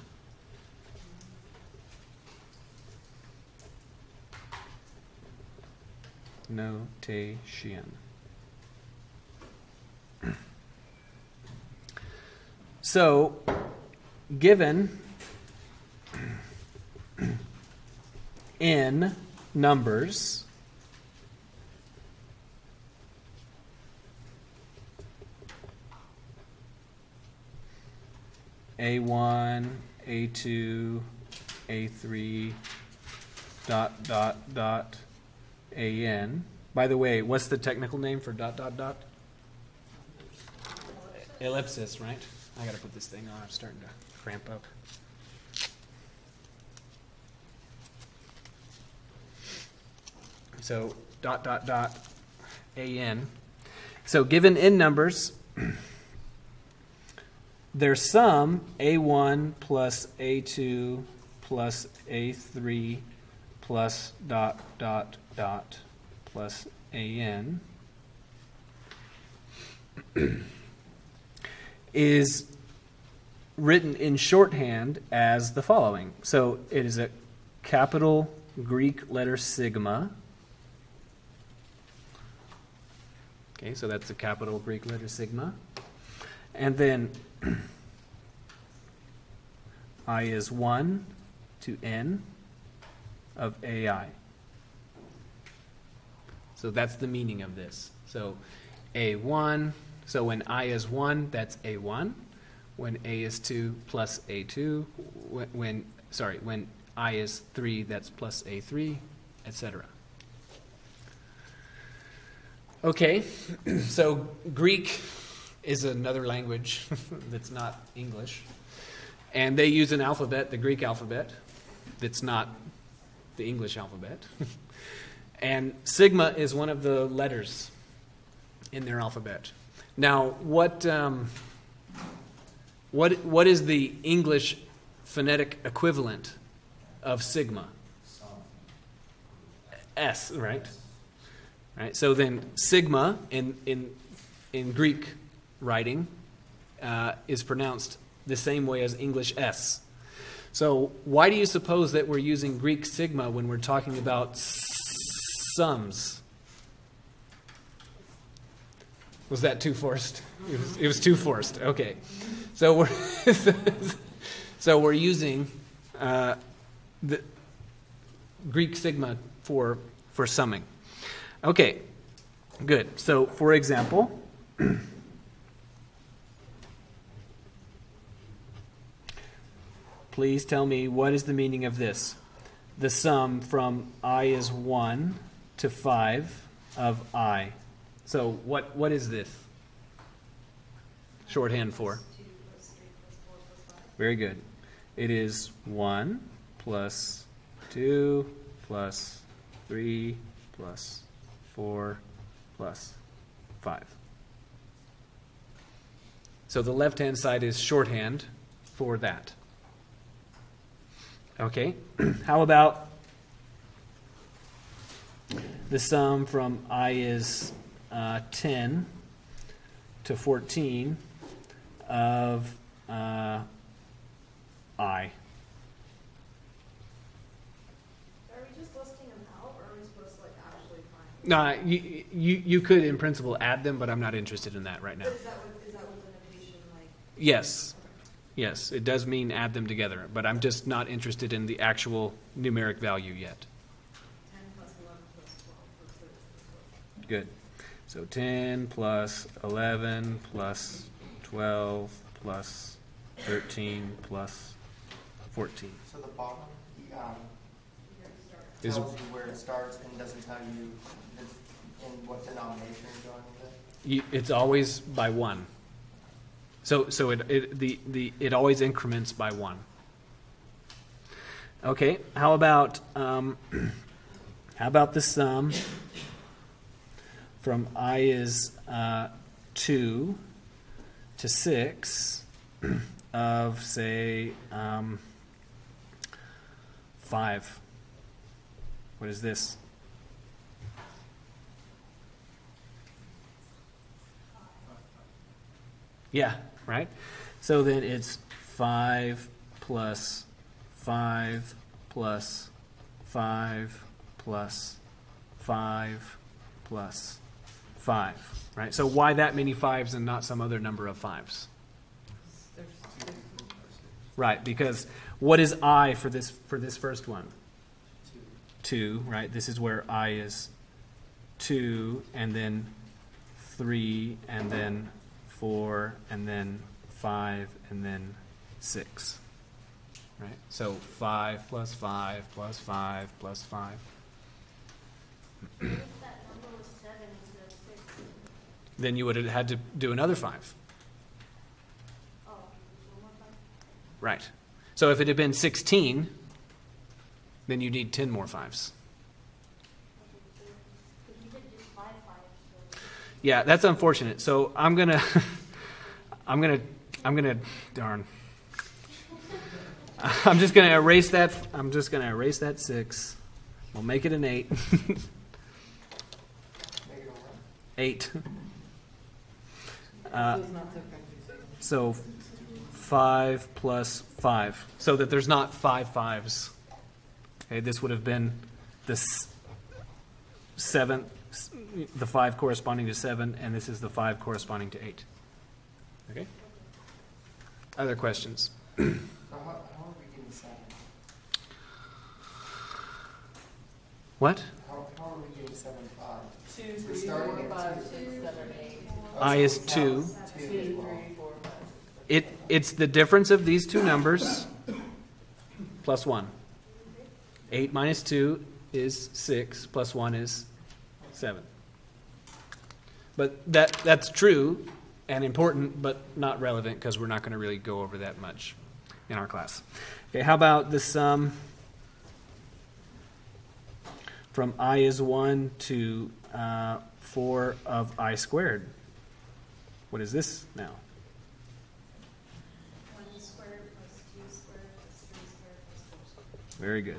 Speaker 1: Notation. So, given in numbers, A one, A two, A three, dot, dot, dot, A N. By the way, what's the technical name for dot, dot, dot? Ellipsis, right? I gotta put this thing on. I'm starting to cramp up. So, dot, dot, dot, A N. So, given in numbers, their sum, A one plus A two plus A three plus dot, dot, dot, plus A N, is written in shorthand as the following. So it is a capital Greek letter sigma. Okay, so that's a capital Greek letter sigma. And then I is one to n of A I. So that's the meaning of this. So A one, so when I is one, that's A one. When A is two, plus A two. When, when sorry, when I is three, that's plus A three, et cetera. Okay, so Greek is another language that's not English. And they use an alphabet, the Greek alphabet, that's not the English alphabet. And sigma is one of the letters in their alphabet. Now, what um, what what is the English phonetic equivalent of sigma? S, right? Right. So then, sigma in in in Greek writing uh, is pronounced the same way as English S. So why do you suppose that we're using Greek sigma when we're talking about sums? Was that too forced? It was, it was too forced. Okay. So we're so we're using uh, the Greek sigma for for summing. Okay. Good. So for example, please tell me, what is the meaning of this? The sum from I is one to five of I. So what what is this? Shorthand for? Very good. It is one plus two plus three plus four plus five. So the left-hand side is shorthand for that. Okay, how about the sum from I is uh, ten to fourteen of uh, I?
Speaker 2: Are we just listing them out, or are we supposed to like actually find?
Speaker 1: No, you, you, you could in principle add them, but I'm not interested in that right now.
Speaker 2: But is that what, is that what the notation like?
Speaker 1: Yes, yes, it does mean add them together, but I'm just not interested in the actual numeric value yet.
Speaker 3: Ten plus eleven plus twelve plus thirteen.
Speaker 1: Good. So ten plus eleven plus twelve plus thirteen plus fourteen.
Speaker 5: So the bottom, the, um,
Speaker 1: Is-
Speaker 5: tells you where it starts and doesn't tell you the, in what denomination you're going with it?
Speaker 1: You, it's always by one. So so it, it the, the it always increments by one. Okay, how about um, how about the sum from I is uh, two to six of say um, five? What is this? Yeah, right? So then it's five plus five plus five plus five plus five, right? So why that many fives and not some other number of fives?
Speaker 3: There's
Speaker 1: Right, because what is I for this for this first one? Two, right? This is where I is two, and then three, and then four, and then five, and then six. Right? So five plus five plus five plus five.
Speaker 2: What if that number was seven instead of six?
Speaker 1: Then you would have had to do another five.
Speaker 2: Oh, one more time?
Speaker 1: Right. So if it had been sixteen, then you need ten more fives.
Speaker 2: Okay, so, because you did just five fives, so.
Speaker 1: Yeah, that's unfortunate. So I'm gonna, I'm gonna, I'm gonna, darn. I'm just gonna erase that. I'm just gonna erase that six. We'll make it an eight.
Speaker 5: Make it a one.
Speaker 1: Eight.
Speaker 3: This
Speaker 1: Uh,
Speaker 3: is not so confusing.
Speaker 1: so five plus five, so that there's not five fives. Okay, this would have been this seven, the five corresponding to seven, and this is the five corresponding to eight. Okay. Other questions?
Speaker 5: So how, how are we getting seven?
Speaker 1: What?
Speaker 5: How, how are we getting seven five?
Speaker 3: Two,
Speaker 5: We're
Speaker 3: three,
Speaker 5: starting
Speaker 3: four,
Speaker 5: at
Speaker 3: five,
Speaker 5: two.
Speaker 3: six, seven, eight.
Speaker 1: I is two.
Speaker 5: Two
Speaker 3: Two,
Speaker 5: as well.
Speaker 3: three, four, five.
Speaker 1: It it's the difference of these two numbers plus one. Eight minus two is six, plus one is seven. But that that's true and important, but not relevant because we're not going to really go over that much in our class. Okay, how about the sum from I is one to uh, four of I squared? What is this now?
Speaker 2: One squared plus two squared plus three squared plus four squared.
Speaker 1: Very good.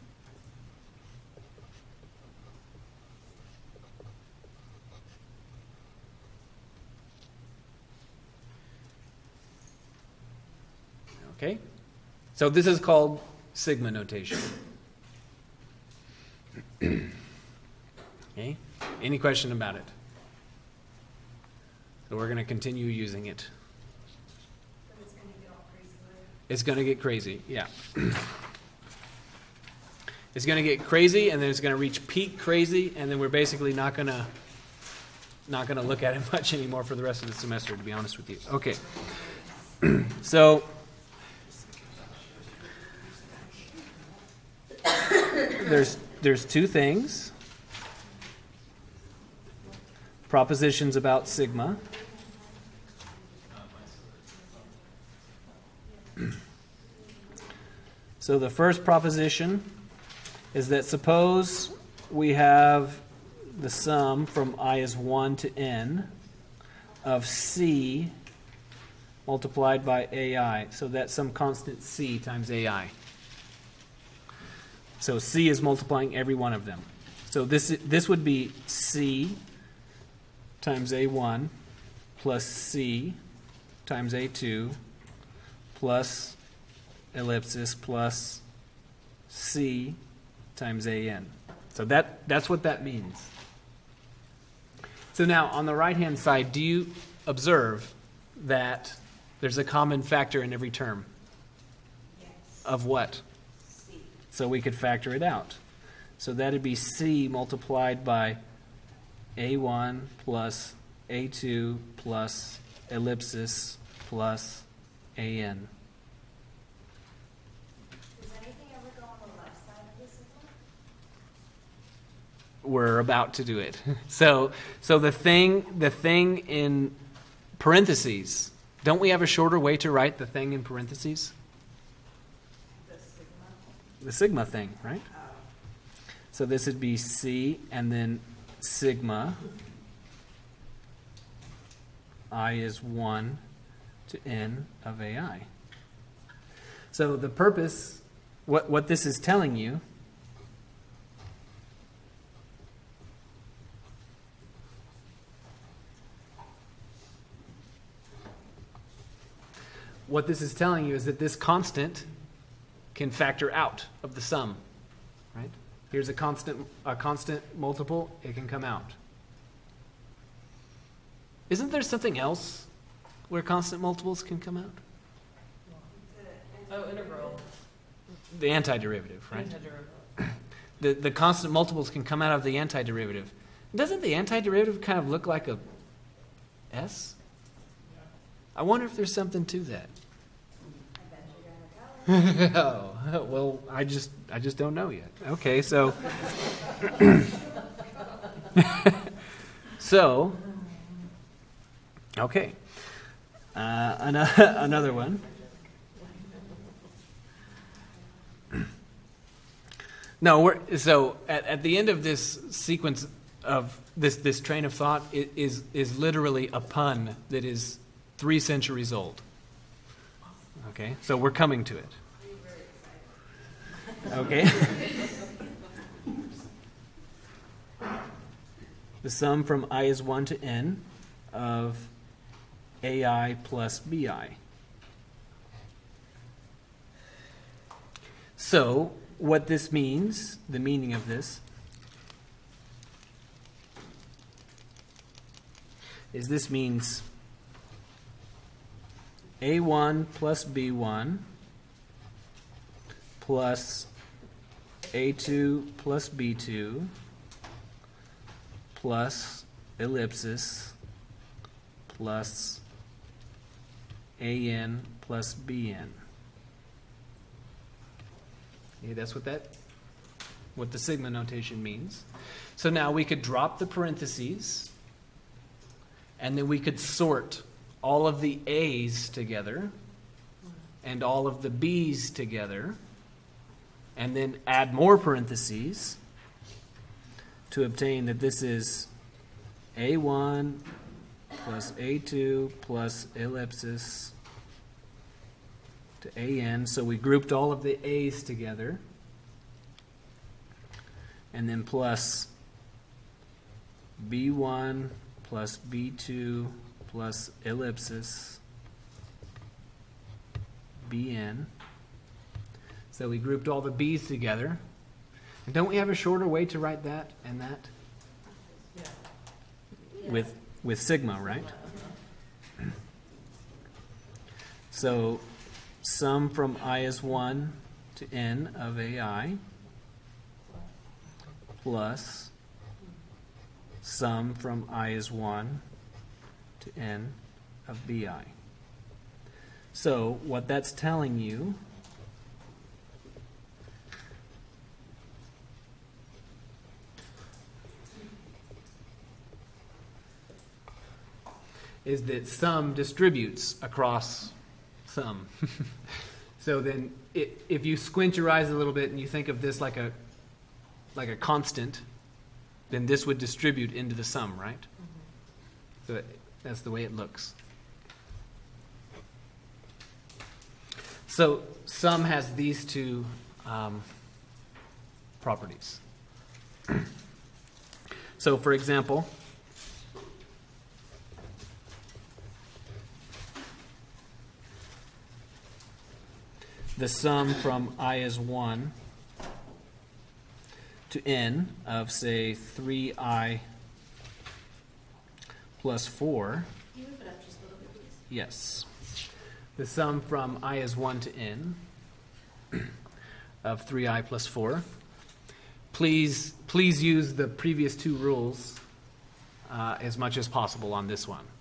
Speaker 1: Okay, so this is called sigma notation. Okay, any question about it? So we're going to continue using it.
Speaker 2: But it's gonna get all crazy later.
Speaker 1: It's going to get crazy, yeah. It's going to get crazy, and then it's going to reach peak crazy, and then we're basically not going to not going to look at it much anymore for the rest of the semester, to be honest with you. Okay, so there's there's two things. Propositions about sigma. So the first proposition is that suppose we have the sum from I is one to n of c multiplied by ai. So that's some constant c times ai. So c is multiplying every one of them. So this this would be c times a one plus c times a two plus ellipsis plus c times an. So that that's what that means. So now on the right-hand side, do you observe that there's a common factor in every term?
Speaker 2: Yes.
Speaker 1: Of what?
Speaker 2: C.
Speaker 1: So we could factor it out. So that'd be c multiplied by a one plus a two plus ellipsis plus an.
Speaker 2: Does anything ever go on the left side of this sigma?
Speaker 1: We're about to do it. So so the thing the thing in parentheses, don't we have a shorter way to write the thing in parentheses?
Speaker 3: The sigma.
Speaker 1: The sigma thing, right?
Speaker 2: Oh.
Speaker 1: So this would be c and then sigma. I is one to n of ai. So the purpose, what, what this is telling you, what this is telling you is that this constant can factor out of the sum, right? Here's a constant, a constant multiple, it can come out. Isn't there something else where constant multiples can come out?
Speaker 3: Oh, integral.
Speaker 1: The antiderivative, right?
Speaker 3: Antiderivative.
Speaker 1: The, the constant multiples can come out of the antiderivative. Doesn't the antiderivative kind of look like a s? I wonder if there's something to that.
Speaker 2: I bet you're gonna tell us.
Speaker 1: Oh, well, I just I just don't know yet. Okay, so so okay, uh, an- another one. No, we're so at, at the end of this sequence of this this train of thought i- is is literally a pun that is three centuries old. Okay, so we're coming to it. Okay. The sum from I is one to n of ai plus bi. So what this means, the meaning of this, is this means a one plus b one plus a two plus b two plus ellipsis plus an plus bn. Okay, that's what that, what the sigma notation means. So now we could drop the parentheses, and then we could sort all of the a's together and all of the b's together, and then add more parentheses to obtain that this is a one plus a two plus ellipsis to an. So we grouped all of the a's together, and then plus b one plus b two plus ellipsis bn. So we grouped all the b's together. And don't we have a shorter way to write that and that?
Speaker 3: Yeah.
Speaker 1: With with sigma, right? So sum from I is one to n of ai plus sum from I is one to n of bi. So what that's telling you is that sum distributes across sum. So then it, if you squint your eyes a little bit and you think of this like a like a constant, then this would distribute into the sum, right? So that- that's the way it looks. So sum has these two um, properties. So for example, the sum from I is one to n of, say, three i plus four.
Speaker 2: Can you move it up just a little bit, please?
Speaker 1: Yes. The sum from I is one to n of three i plus four. Please, please use the previous two rules uh, as much as possible on this one.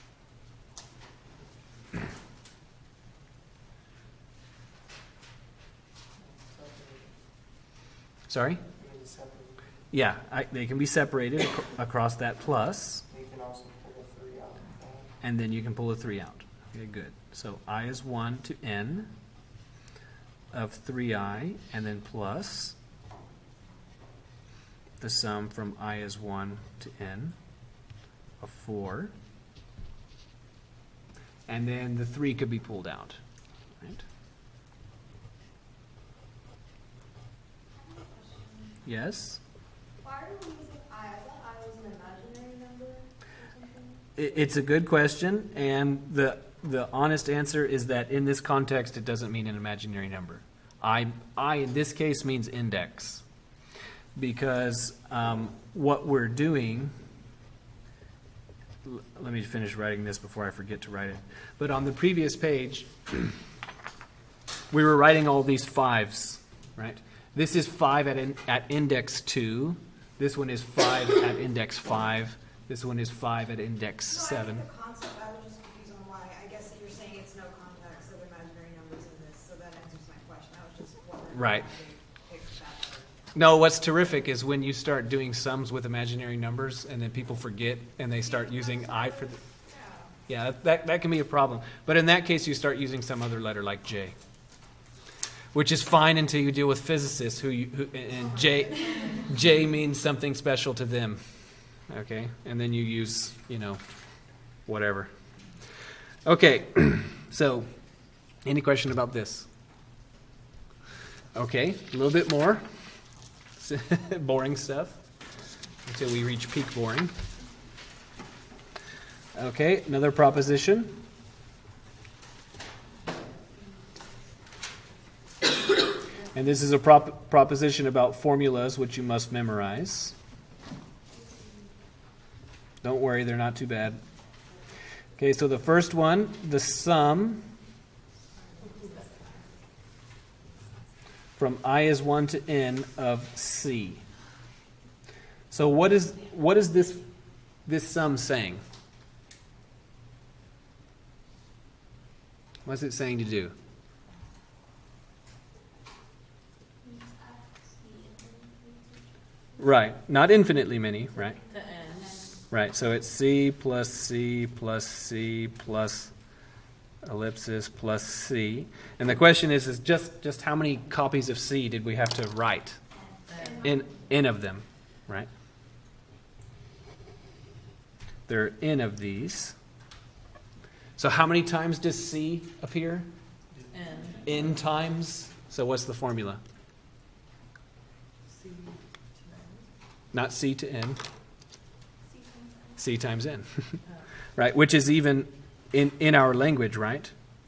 Speaker 1: Sorry?
Speaker 5: You need to separate.
Speaker 1: Yeah, I, they can be separated ac- across that plus,
Speaker 5: You can also pull a three out. of that.
Speaker 1: and then you can pull a three out. Okay, good. So I is one to n of three i, and then plus the sum from I is one to n of four. And then the three could be pulled out, right? Yes?
Speaker 2: Why are we using I? I thought I was an imaginary number or something.
Speaker 1: I- It's a good question, and the the honest answer is that in this context, it doesn't mean an imaginary number. I, I in this case means index, because um, what we're doing. l- Let me finish writing this before I forget to write it. But on the previous page, we were writing all these fives, right? This is five at in, at index two. This one is five at index five. This one is five at index
Speaker 2: No, I
Speaker 1: seven.
Speaker 2: get the concept. I was just confused on why. I guess you're saying it's no context of imaginary numbers in this, so that answers my question. I was just wondering.
Speaker 1: Right.
Speaker 2: why they picked that out.
Speaker 1: No, what's terrific is when you start doing sums with imaginary numbers and then people forget and they start using I for the.
Speaker 2: Yeah.
Speaker 1: Yeah, that, that can be a problem. But in that case, you start using some other letter like J, which is fine until you deal with physicists who, you, who and J, J means something special to them. Okay, and then you use, you know, whatever. Okay, so any question about this? Okay, a little bit more. Boring stuff until we reach peak boring. Okay, another proposition. And this is a prop- proposition about formulas which you must memorize. Don't worry, they're not too bad. Okay, so the first one, the sum from I is one to n of C. So what is what is this this sum saying? What's it saying to do? Right, not infinitely many, right?
Speaker 3: The end.
Speaker 1: Right, so it's C plus C plus C plus ellipsis plus C. And the question is, is just, just how many copies of C did we have to write? In n of them, right? There are n of these. So how many times does C appear?
Speaker 3: N.
Speaker 1: N times. So what's the formula?
Speaker 3: C.
Speaker 1: Not C to n. C times n. Right, which is even in, in our language, right?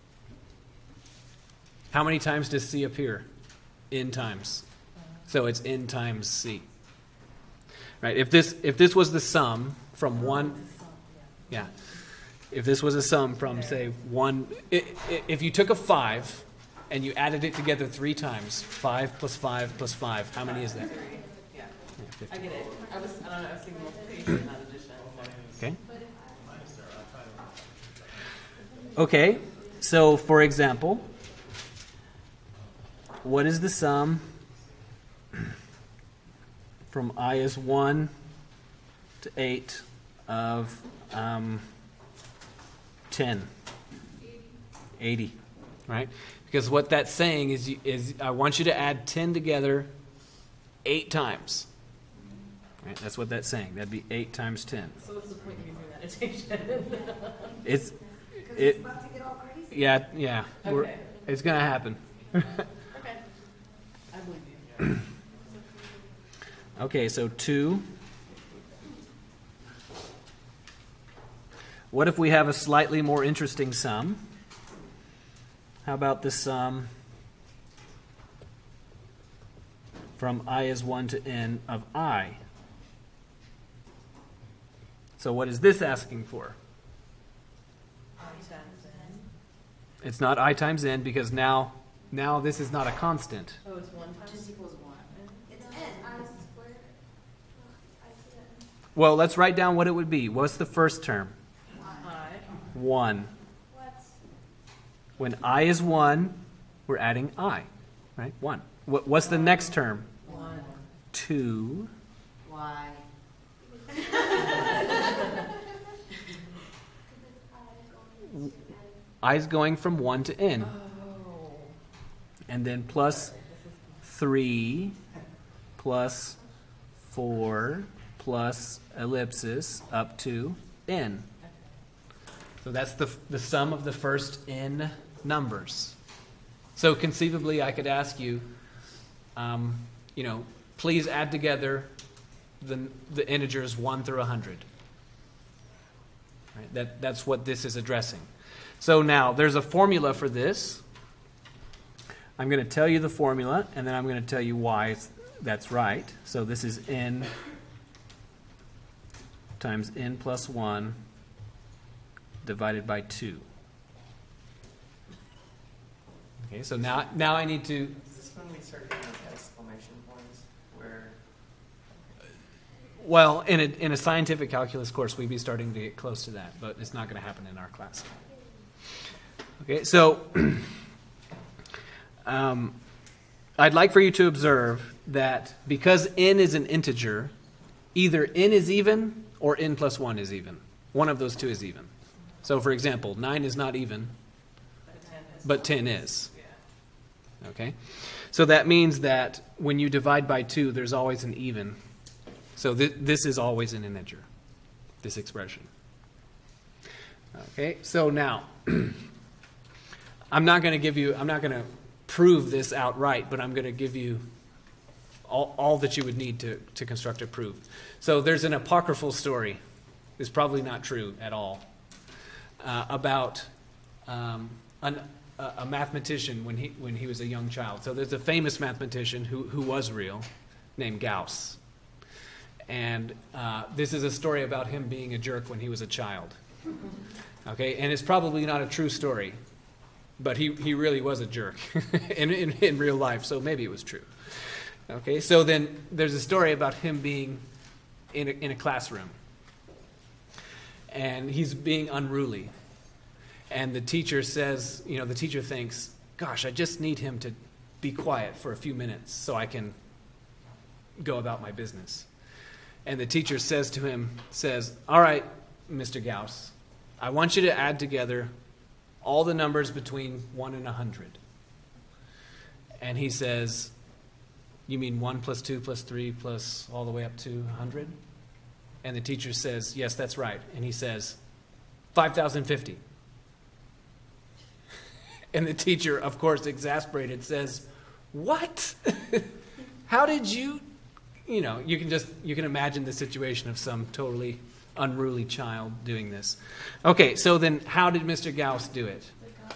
Speaker 1: How many times does C appear? N times. So it's n times C. Right, if this if this was the sum from one, yeah, if this was a sum from, say, one, i- i- if you took a five and you added it together three times, five plus five plus five, how many is that?
Speaker 3: Three. Yeah.
Speaker 1: Yeah,
Speaker 3: I
Speaker 1: fifty.
Speaker 3: get it. I was, I don't know, I was thinking multiplication, not addition.
Speaker 1: Okay. Okay, so for example, what is the sum from I is one to eight of um, ten? eighty, right? Because what that's saying is, you, is I want you to add ten together eight times. Right, that's what that's saying. That'd be eight times ten.
Speaker 3: So what's the point of using that notation?
Speaker 1: It's
Speaker 2: Because
Speaker 1: it.
Speaker 2: it's about to get all crazy.
Speaker 1: Yeah, yeah. We're,
Speaker 3: Okay.
Speaker 1: it's gonna happen.
Speaker 3: Okay. I believe you.
Speaker 1: Okay, so two. What if we have a slightly more interesting sum? How about the sum from I is one to n of I? So what is this asking for?
Speaker 3: I times n.
Speaker 1: It's not I times n because now, now this is not a constant.
Speaker 3: Oh, it's one times.
Speaker 7: Just equals one.
Speaker 2: It's n.
Speaker 7: I squared. I see that.
Speaker 1: Well, let's write down what it would be. What's the first term?
Speaker 3: I.
Speaker 1: one.
Speaker 7: What?
Speaker 1: When I is one, we're adding I, right? one. What, what's the next term?
Speaker 3: One.
Speaker 1: two.
Speaker 7: Why?
Speaker 1: I is going from one to n.
Speaker 3: Oh.
Speaker 1: And then plus three, plus four, plus ellipsis up to n. So that's the, the sum of the first n numbers. So conceivably, I could ask you, um, you know, please add together the, the integers one through one hundred. Right? That, that's what this is addressing. So now, there's a formula for this. I'm going to tell you the formula, and then I'm going to tell you why it's, that's right. So this is n times n plus one divided by two. Okay, so now, now I need to...
Speaker 5: Is this when we start getting like exclamation points where,
Speaker 1: Well, in a, in a scientific calculus course, we'd be starting to get close to that, but it's not going to happen in our class. Okay, so um, I'd like for you to observe that because n is an integer, either n is even or n plus one is even. One of those two is even. So, for example, nine is not even,
Speaker 3: But ten is.
Speaker 1: but ten is.
Speaker 3: Yeah.
Speaker 1: Okay? So that means that when you divide by two, there's always an even. So th- this is always an integer, this expression. Okay, so now, I'm not going to give you, I'm not going to prove this outright, but I'm going to give you all, all that you would need to, to construct a proof. So there's an apocryphal story, it's probably not true at all, uh, about um, an, a, a mathematician when he, when he was a young child. So there's a famous mathematician who, who was real, named Gauss. And uh, this is a story about him being a jerk when he was a child. Okay, and it's probably not a true story, but he, he really was a jerk in, in, in real life, so maybe it was true. Okay, so then there's a story about him being in a, in a classroom, and he's being unruly. And the teacher says, you know, the teacher thinks, gosh, I just need him to be quiet for a few minutes so I can go about my business. And the teacher says to him, says, all right, Mister Gauss, I want you to add together all the numbers between one and one hundred. And he says, you mean one plus two plus three plus all the way up to one hundred? And the teacher says, yes, that's right. And he says, five thousand fifty. And the teacher, of course, exasperated, says, what? How did you... You know, you can just, you can imagine the situation of some totally unruly child doing this. Okay, so then how did Mister Gauss do it?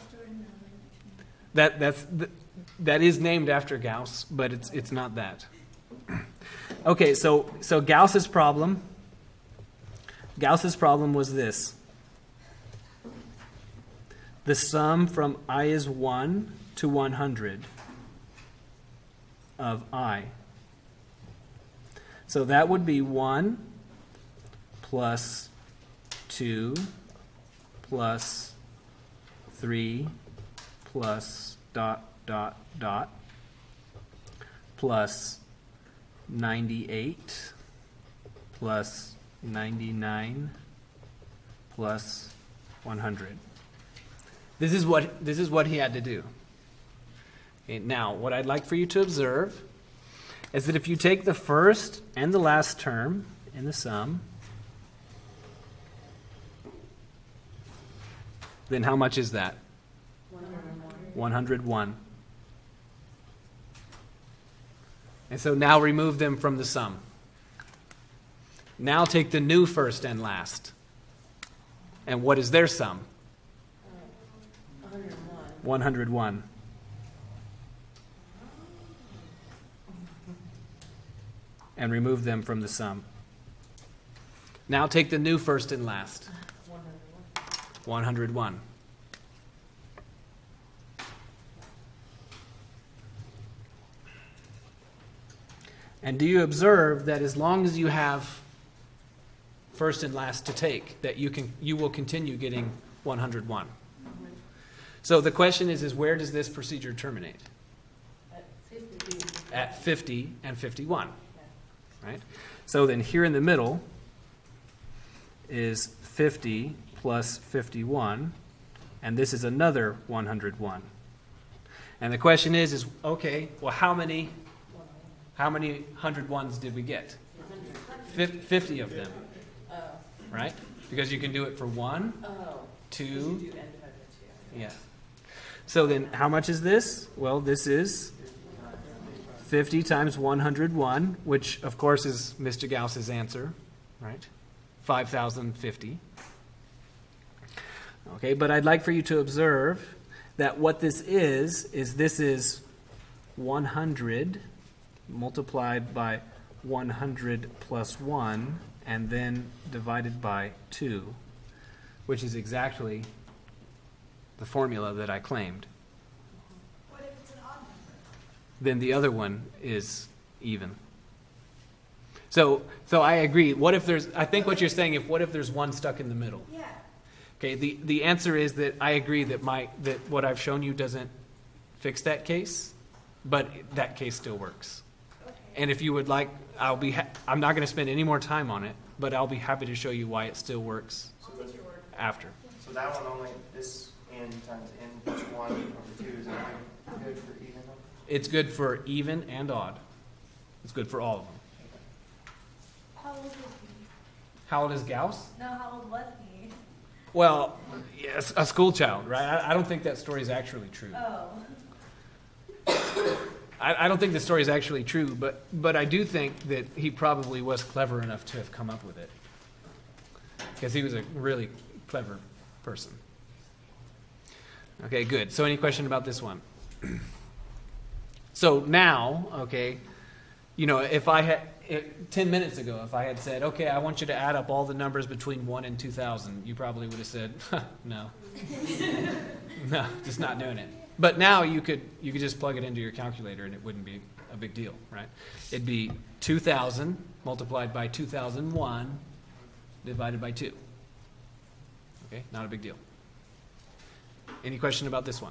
Speaker 1: That, that's, that is named after Gauss, but it's, it's not that. Okay, so, so Gauss's problem, Gauss's problem was this. The sum from I is one to one hundred of I. So that would be one plus two plus three plus dot, dot, dot plus ninety-eight plus ninety-nine plus one hundred. This is what, this is what he had to do. Okay, now, what I'd like for you to observe is that if you take the first and the last term in the sum, then how much is that? one hundred one. And so now remove them from the sum. Now take the new first and last. And what is their sum? one hundred one. And remove them from the sum. Now take the new first and last. one hundred one. And do you observe that as long as you have first and last to take, that you can you will continue getting one hundred one? So the question is, is where does this procedure terminate?
Speaker 3: At fifty.
Speaker 1: At fifty and fifty-one. Right? So then here in the middle is fifty plus fifty-one, and this is another one hundred one. And the question is, is okay, well, how many how many hundred ones did we get? Fif- fifty of them.
Speaker 3: Oh.
Speaker 1: Right? Because you can do it for one,
Speaker 3: Oh.
Speaker 1: two,
Speaker 3: You do end divided by two.
Speaker 1: yeah. So then how much is this? Well, this is fifty times one hundred one, which of course is Mister Gauss's answer, right? five thousand fifty. Okay, but I'd like for you to observe that what this is, is this is one hundred multiplied by one hundred plus one, and then divided by two, which is exactly the formula that I claimed.
Speaker 2: What if it's an odd number?
Speaker 1: Then the other one is even. So, so I agree. What if there's, I think what you're saying, if what if there's one stuck in the middle?
Speaker 2: Yeah.
Speaker 1: Okay, the, the answer is that I agree that my, that what I've shown you doesn't fix that case, but that case still works.
Speaker 2: Okay.
Speaker 1: And if you would like, I'll be, ha- I'm not going to spend any more time on it, but I'll be happy to show you why it still works
Speaker 5: So that's,
Speaker 1: after.
Speaker 5: so that one only, this n times n plus one over two, is that good- good for even numbers?
Speaker 1: It's good for even and odd. It's good for all of them.
Speaker 2: How old was he?
Speaker 1: How old is Gauss?
Speaker 2: No, how old was he?
Speaker 1: Well, yes, a school child, right? I, I don't think that story is actually true.
Speaker 2: Oh.
Speaker 1: I, I don't think the story is actually true, but, but I do think that he probably was clever enough to have come up with it. Because he was a really clever person. Okay, good. So any question about this one? So now, okay, you know, if I had, it, ten minutes ago, if I had said, okay, I want you to add up all the numbers between one and two thousand, you probably would have said, huh, no. No, just not doing it. But now you could you could just plug it into your calculator and it wouldn't be a big deal, right? It'd be two thousand multiplied by two thousand one divided by two. Okay, not a big deal. Any question about this one?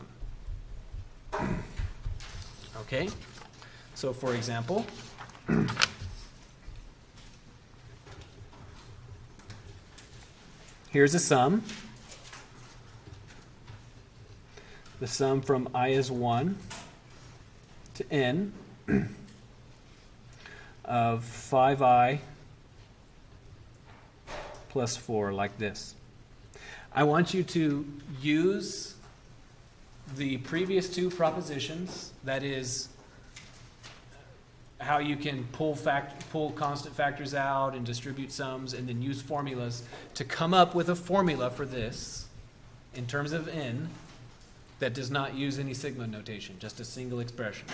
Speaker 1: Okay, so for example, here's a sum. The sum from I is one to n of five i plus four, like this. I want you to use the previous two propositions, that is, how you can pull fact, pull constant factors out and distribute sums, and then use formulas to come up with a formula for this in terms of n that does not use any sigma notation, just a single expression.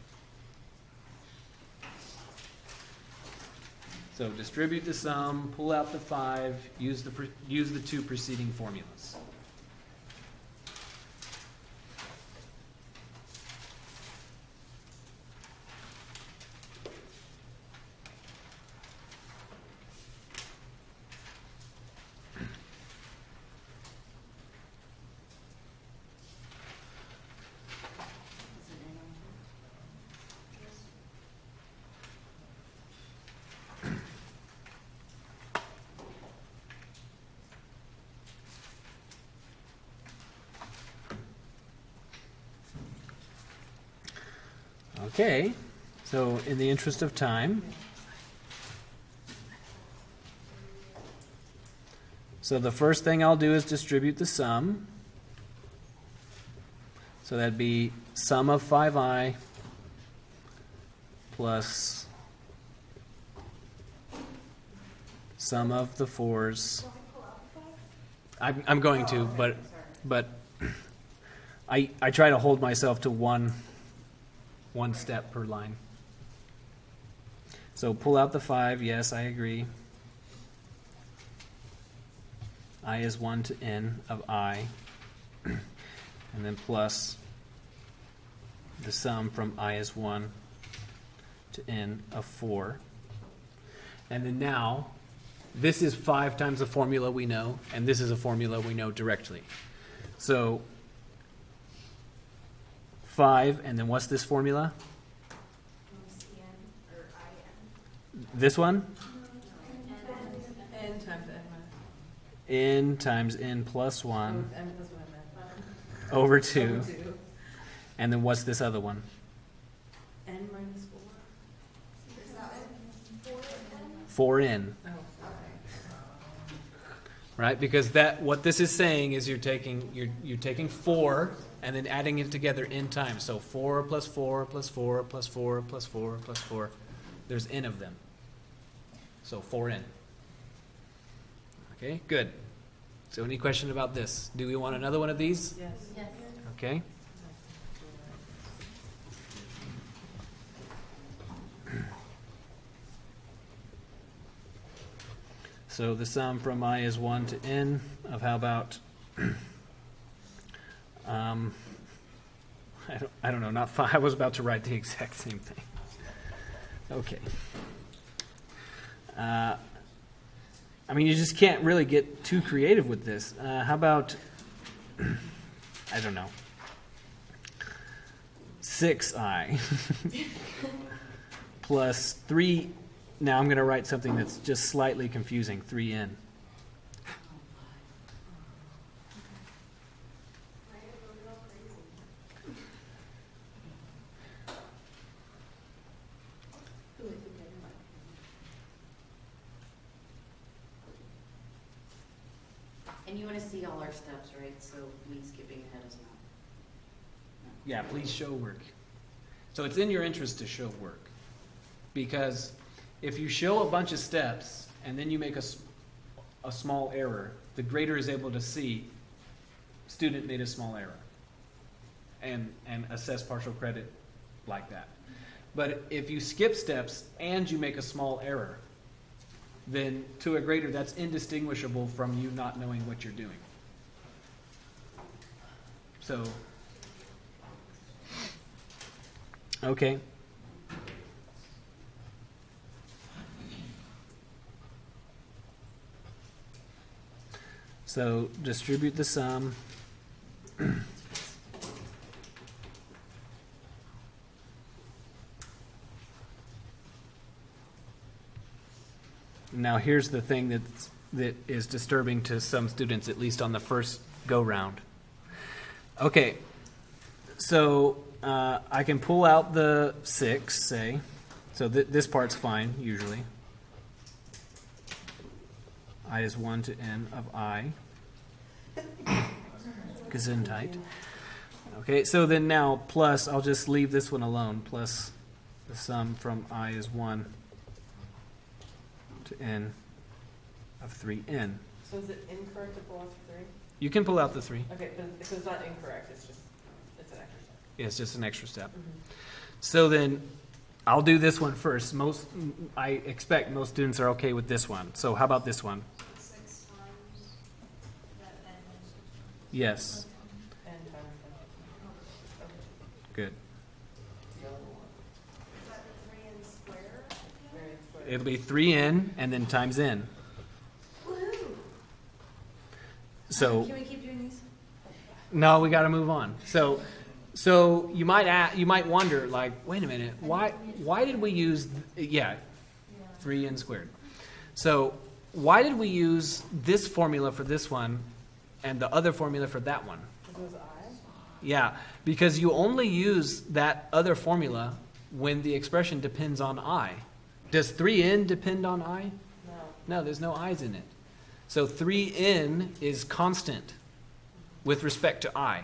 Speaker 1: So distribute the sum, pull out the five, use the pre- use the two preceding formulas. Okay, So in the interest of time, so the first thing I'll do is distribute the sum. So that'd be sum of five i plus sum of the fours. I'm, I'm going to, but but I I try to hold myself to one one step per line. So pull out the five. Yes, I agree. I is one to n of I, and then plus the sum from I is one to n of four. And then now, this is five times the formula we know, and this is a formula we know directly. So five, and then what's this formula?
Speaker 2: C N or I N.
Speaker 1: This one?
Speaker 3: N times n minus.
Speaker 1: N times n plus one
Speaker 3: Oh, n plus one n.
Speaker 1: over two.
Speaker 3: Over two.
Speaker 1: And then what's this other one?
Speaker 3: N minus four.
Speaker 2: Is that four then?
Speaker 1: four n.
Speaker 3: Oh, okay.
Speaker 1: Right? Because that what this is saying is you're taking you're you're taking four and then adding it together n times. So four plus four plus four plus four plus four plus four. There's n of them. So four n. Okay, good. So any question about this? Do we want another one of these?
Speaker 3: Yes. Yes.
Speaker 1: Okay. So the sum from I is one to n of how about, um, I don't, I don't know, not five. I was about to write the exact same thing. Okay. Uh, I mean, you just can't really get too creative with this. Uh, how about, I don't know, six i plus three. Now I'm going to write something that's just slightly confusing, three n.
Speaker 8: And you want to see all our steps, right? So me skipping ahead is not.
Speaker 1: Yeah, please show work. So it's in your interest to show work. Because if you show a bunch of steps and then you make a, s- a small error, the grader is able to see student made a small error and, and assess partial credit like that. But if you skip steps and you make a small error, then to a grader that's indistinguishable from you not knowing what you're doing. So, okay. So distribute the sum. Now here's the thing that's, that is disturbing to some students, at least on the first go round. Okay, so uh, I can pull out the six, say. So th- this part's fine, usually. I is one to n of I. Gesundheit. Okay, so then now plus, I'll just leave this one alone, plus the sum from I is one to n of three n.
Speaker 3: So is it incorrect to pull out the three?
Speaker 1: You can pull out the three.
Speaker 3: Okay, but it's, it's not incorrect, it's just, it's an extra step.
Speaker 1: Yeah, it's just an extra step.
Speaker 3: Mm-hmm.
Speaker 1: So then I'll do this one first. Most, I expect most students are okay with this one. So how about this one?
Speaker 2: Six times that N is.
Speaker 1: Yes,
Speaker 3: N times n.
Speaker 1: good.
Speaker 5: The other one.
Speaker 2: Is that the three N square?
Speaker 3: Very square.
Speaker 1: It'll be three n and then times n. So
Speaker 8: Can we keep doing these?
Speaker 1: no, we got to move on. So, so you might a you might wonder, like, wait a minute, why why did we use yeah, three n squared? So why did we use this formula for this one, and the other formula for that one?
Speaker 3: It goes I?
Speaker 1: Yeah, because you only use that other formula when the expression depends on I. Does three n depend on I?
Speaker 3: No.
Speaker 1: No, there's no i's in it. So three n is constant with respect to I.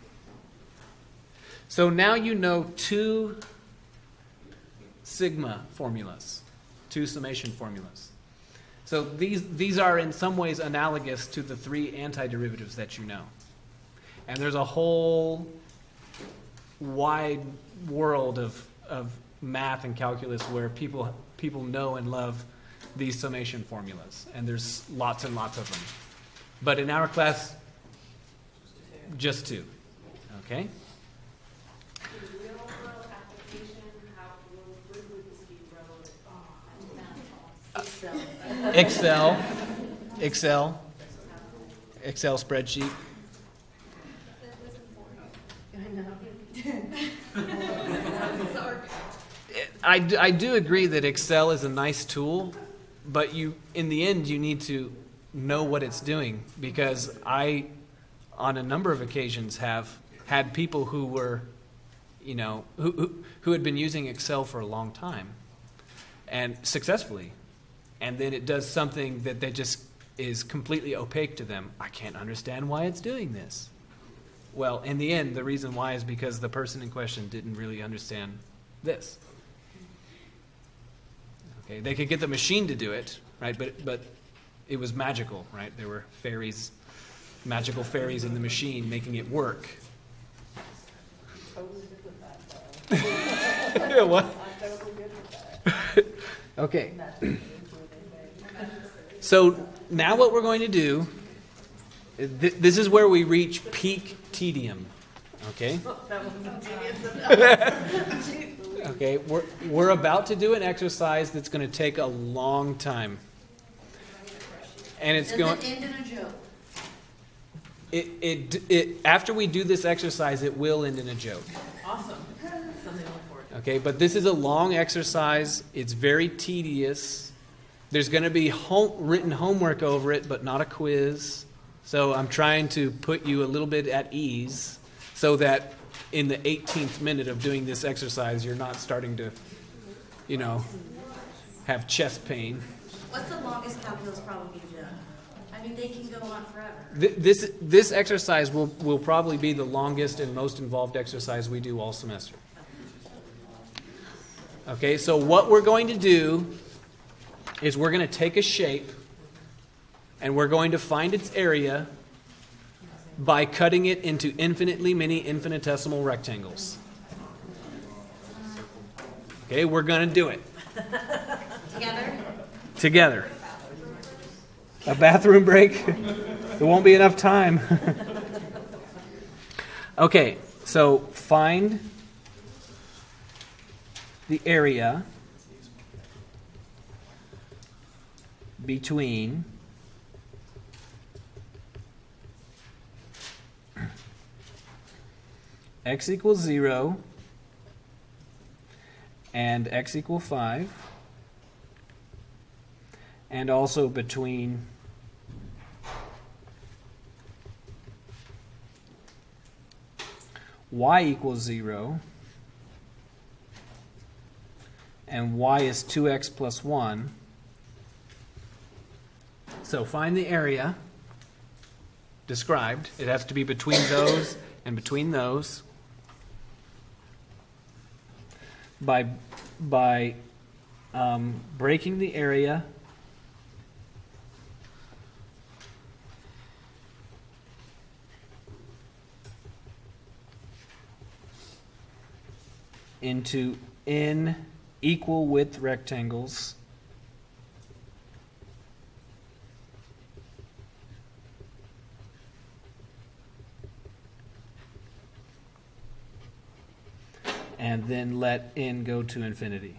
Speaker 1: So now you know two sigma formulas, two summation formulas. So these, these are in some ways analogous to the three antiderivatives that you know. And there's a whole wide world of, of math and calculus where people, people know and love these summation formulas. And there's lots and lots of them. But in our class, just two. Okay?
Speaker 7: In real world application, how would, where would this be relevant?
Speaker 8: Excel.
Speaker 1: Excel. Excel. Excel spreadsheet. I, d- I do agree that Excel is a nice tool, but you, in the end, you need to know what it's doing, because I, on a number of occasions, have had people who were, you know, who, who, who had been using Excel for a long time, and successfully, and then it does something that they just is completely opaque to them. I can't understand why it's doing this. Well, in the end, the reason why is because the person in question didn't really understand this. Okay, they could get the machine to do it, right? But but it was magical, right? There were fairies, magical fairies in the machine making it work.
Speaker 3: Totally good with that, though.
Speaker 1: What?
Speaker 3: I'm totally good with that.
Speaker 1: Okay.
Speaker 3: That's what it is, what they say.
Speaker 1: So now what we're going to do, th- this is where we reach peak tedium. Okay?
Speaker 3: That wasn't tedious enough. Jeez.
Speaker 1: Okay, we're, we're about to do an exercise that's going to take a long time. And it's
Speaker 8: Does
Speaker 1: going...
Speaker 8: it end in a joke?
Speaker 1: It, it, it, after we do this exercise, it will end in a joke.
Speaker 3: Awesome. Something to look forward to.
Speaker 1: Okay, but this is a long exercise. It's very tedious. There's going to be home, written homework over it, but not a quiz. So I'm trying to put you a little bit at ease so that in the eighteenth minute of doing this exercise, you're not starting to, you know, have chest pain.
Speaker 8: What's the longest calculus problem you've done? I mean, they can go on forever.
Speaker 1: Th- This, this exercise will, will probably be the longest and most involved exercise we do all semester. Okay, so what we're going to do is we're going to take a shape and we're going to find its area by cutting it into infinitely many infinitesimal rectangles. Okay, we're going to do it
Speaker 8: Together?
Speaker 1: together. A bathroom break? There won't be enough time. Okay, so find the area between x equals zero and x equal five, and also between y equals zero and y is two x plus one. So find the area described. It has to be between those and between those by, by um, breaking the area into n equal width rectangles and then let n go to infinity.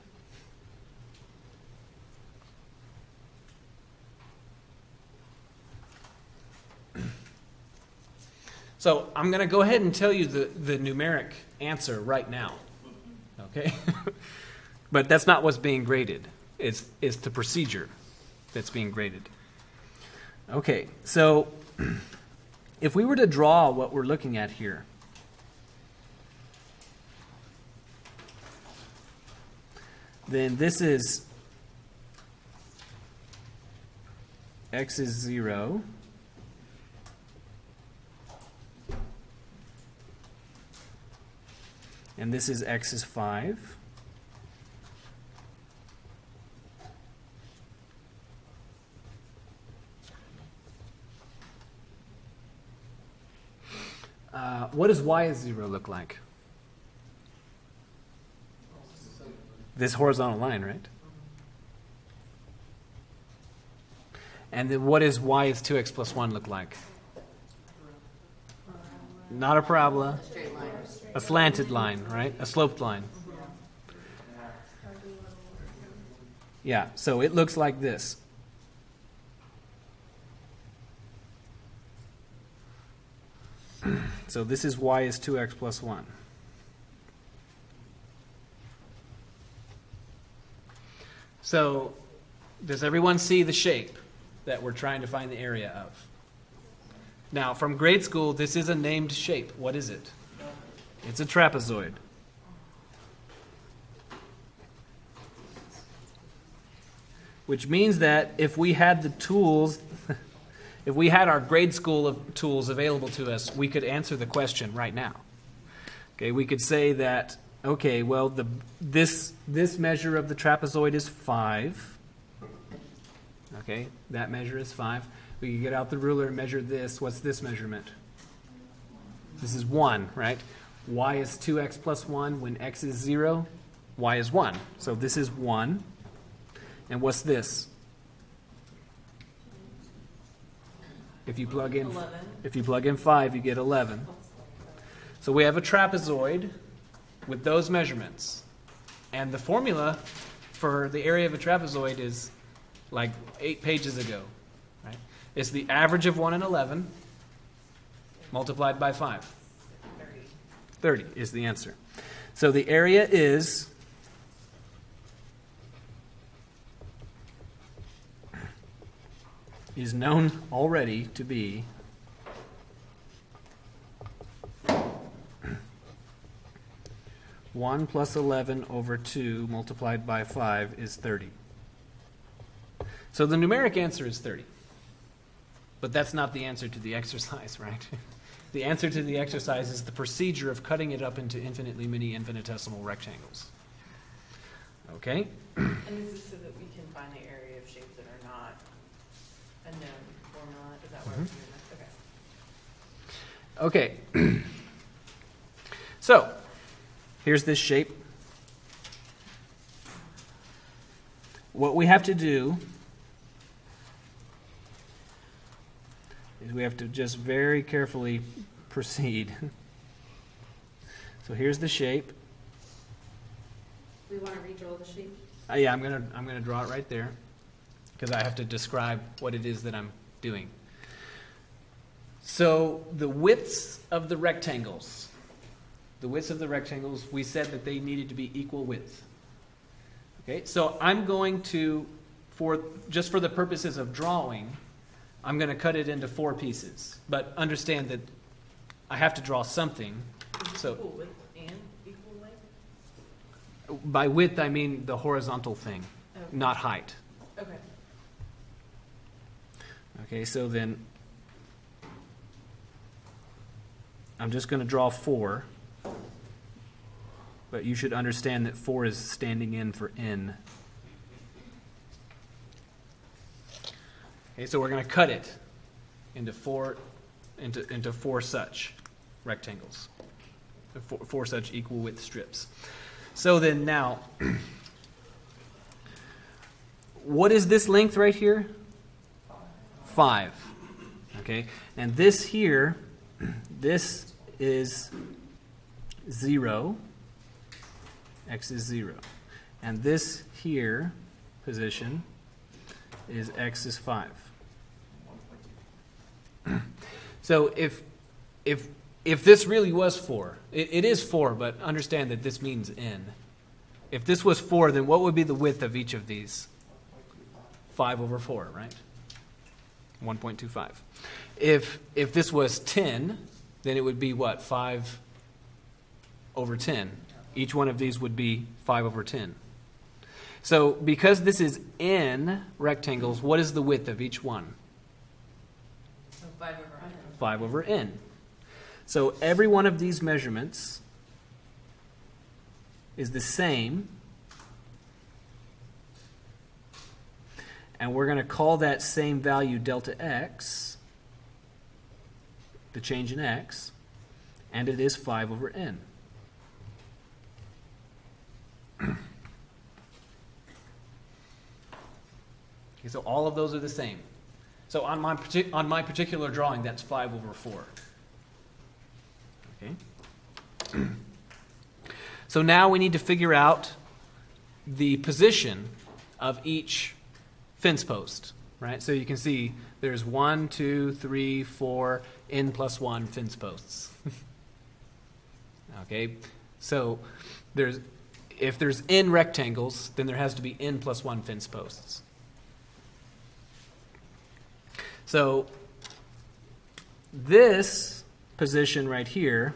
Speaker 1: So I'm going to go ahead and tell you the, the numeric answer right now. Okay? But that's not what's being graded. It's, it's the procedure that's being graded. Okay, so if we were to draw what we're looking at here, then this is x is zero. And this is x is five. Uh, what does y is zero look like? This horizontal line, right? And then what does y is two x plus one look like? Not a parabola.
Speaker 8: Straight line.
Speaker 1: A slanted line, right? A sloped line. Yeah, so it looks like this. So this is y is two x plus one. So does everyone see the shape that we're trying to find the area of? Now, from grade school, this is a named shape. What is it? It's a trapezoid. Which means that if we had the tools, if we had our grade school of tools available to us, we could answer the question right now. Okay, we could say that, okay, well, the this this measure of the trapezoid is five. Okay, that measure is five. We could get out the ruler and measure this. What's this measurement? This is one, right? Y is two x plus one. When x is zero, y is one. So this is one. And what's this? If you plug in
Speaker 3: eleven.
Speaker 1: if you plug in five, you get eleven. So we have a trapezoid with those measurements. And the formula for the area of a trapezoid is like eight pages ago. Right? It's the average of one and eleven multiplied by five. thirty is the answer. So the area is is known already to be one plus eleven over two multiplied by five is thirty. So the numeric answer is thirty. But that's not the answer to the exercise, right? The answer to the exercise is the procedure of cutting it up into infinitely many infinitesimal rectangles. Okay?
Speaker 3: And this is so that we can find the area of shapes that are not a known formula. Is that why we're doing this? Okay.
Speaker 1: Okay. So, here's this shape. What we have to do is we have to just very carefully proceed. So here's the shape.
Speaker 8: We want to redraw the shape?
Speaker 1: Uh, yeah, I'm gonna I'm gonna draw it right there because I have to describe what it is that I'm doing. So the widths of the rectangles, the widths of the rectangles, we said that they needed to be equal width. Okay, so I'm going to, for just for the purposes of drawing, I'm going to cut it into four pieces. But understand that I have to draw something.
Speaker 3: Is this
Speaker 1: So
Speaker 3: equal width and equal length?
Speaker 1: by width, I mean the horizontal thing,
Speaker 3: Okay.
Speaker 1: not height.
Speaker 3: Okay.
Speaker 1: Okay, so then I'm just going to draw four. But you should understand that four is standing in for n. Okay, so we're going to cut it into four, into, into four such rectangles, four, four such equal width strips. So then now, what is this length right here? Five. Okay, and this here, this is zero. X is zero. And this here position is x is five. So if if if this really was four, it, it is four, but understand that this means n. If this was four, then what would be the width of each of these? Five over four, right? one point two five. If if this was ten, then it would be what? Five over ten. Each one of these would be five over ten. So because this is n rectangles, what is the width of each one?
Speaker 3: So five over n.
Speaker 1: five over n. So every one of these measurements is the same. And we're going to call that same value delta x, the change in x, and it is five over n. Okay, so all of those are the same. So on my, partic- on my particular drawing, that's five over four. Okay. So now we need to figure out the position of each fence post, right? So you can see there's one, two, three, four, n plus one fence posts. Okay, so there's if there's n rectangles, then there has to be n plus one fence posts. So this position right here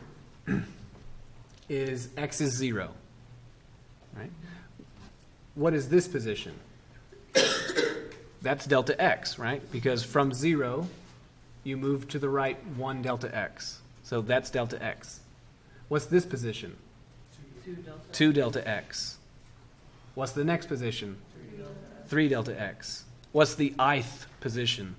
Speaker 1: is x is zero, right? What is this position? That's delta x, right? Because from zero, you move to the right one delta x. So that's delta x. What's this position?
Speaker 3: Two delta.
Speaker 1: two delta x. What's the next position?
Speaker 3: Three delta.
Speaker 1: three delta x. What's the ith position?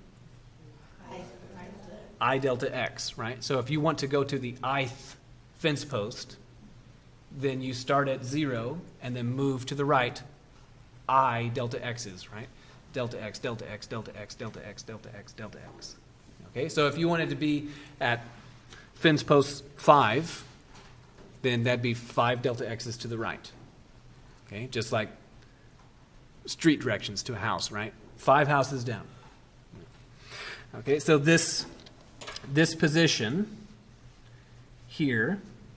Speaker 1: I delta x, right? So if you want to go to the ith fence post, then you start at zero and then move to the right I delta x's, right? Delta x, delta x, delta x, delta x, delta x, delta x. Okay, so if you wanted to be at fence post five, then that'd be five delta x's to the right. Okay, just like street directions to a house, right? Five houses down. Okay, so this this position here,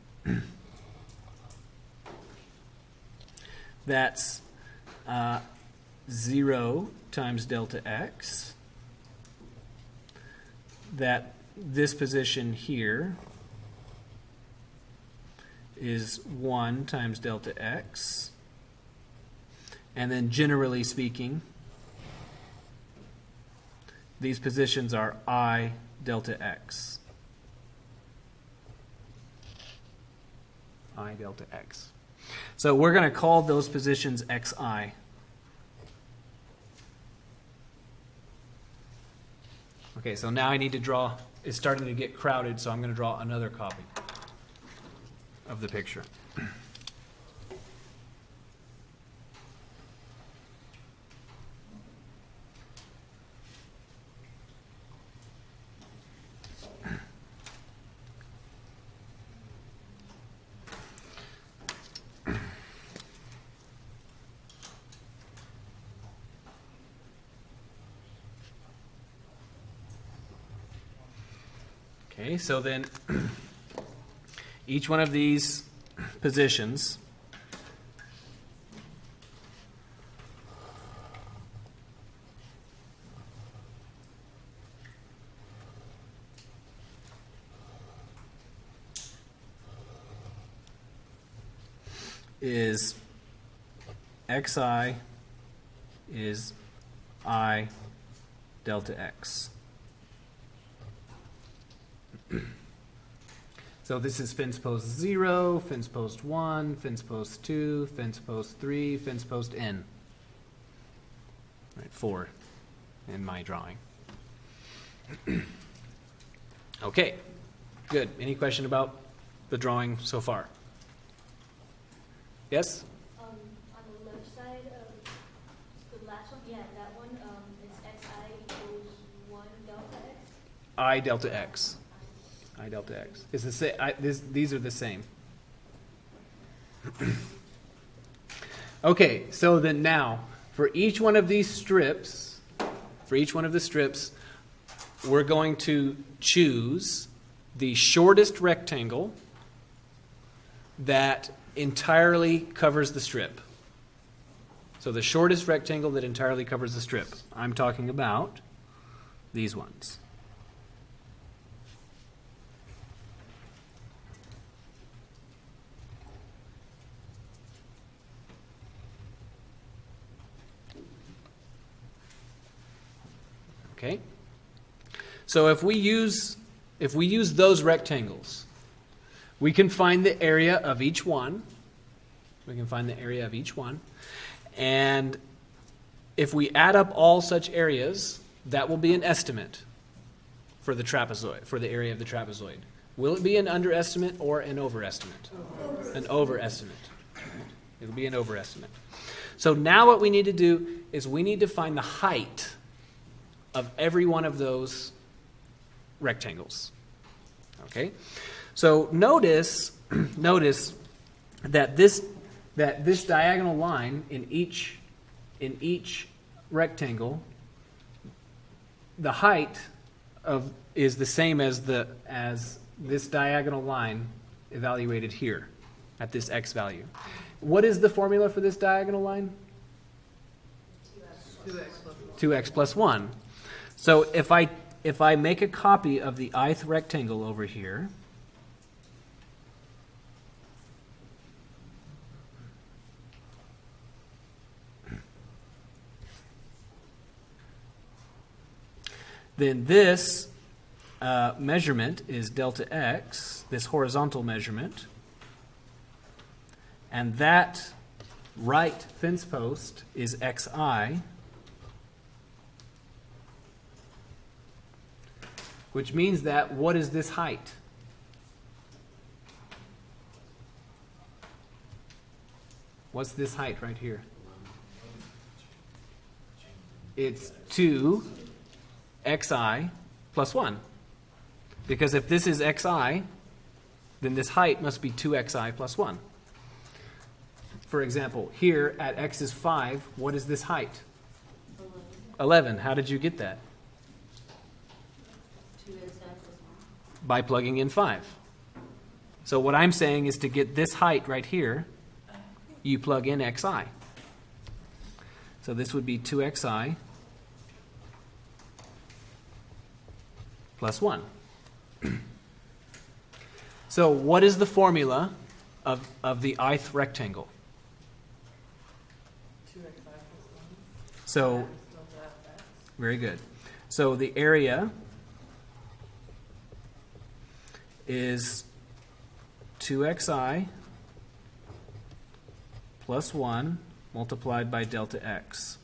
Speaker 1: that's uh, zero times delta x. That this position here is one times delta x. And then generally speaking, these positions are I delta x. I delta x. So we're going to call those positions xi. Okay, so now I need to draw, it's starting to get crowded, so I'm going to draw another copy of the picture. Okay, so then each one of these positions is xi is I delta x. So this is fence post zero, fence post one, fence post two, fence post three, fence post n. Right, four in my drawing. Okay, good. Any question about the drawing so far? Yes?
Speaker 7: Um, on the left side of the last one, yeah, that one, um, it's xi equals one delta x.
Speaker 1: I delta x. I delta x. It's the same. I, this, these are the same. Okay, so then now, for each one of these strips, for each one of the strips, we're going to choose the shortest rectangle that entirely covers the strip. So the shortest rectangle that entirely covers the strip. I'm talking about these ones. Okay? So if we use if we use those rectangles, we can find the area of each one. We can find the area of each one. And if we add up all such areas, that will be an estimate for the trapezoid, for the area of the trapezoid. Will it be an underestimate or an overestimate? An overestimate. It will be an overestimate. So now what we need to do is we need to find the height of every one of those rectangles. Okay? So notice notice that this that this diagonal line in each in each rectangle, the height of is the same as the as this diagonal line evaluated here at this x value. What is the formula for this diagonal line?
Speaker 3: two x plus one.
Speaker 1: two x plus one. So if I if I make a copy of the ith rectangle over here, then this uh, measurement is delta x, this horizontal measurement, and that right fence post is xi, which means that what is this height? What's this height right here? It's two xi plus one. Because if this is xi, then this height must be two xi plus one. For example, here at x is five, what is this height? eleven. How did you get that?
Speaker 8: two x i plus one.
Speaker 1: By plugging in five. So what I'm saying is to get this height right here, you plug in xi. So this would be two xi plus one. So what is the formula of, of the ith rectangle?
Speaker 3: two x i plus one.
Speaker 1: So,
Speaker 3: Times delta x.
Speaker 1: very good. So the area is two xi plus one multiplied by delta x.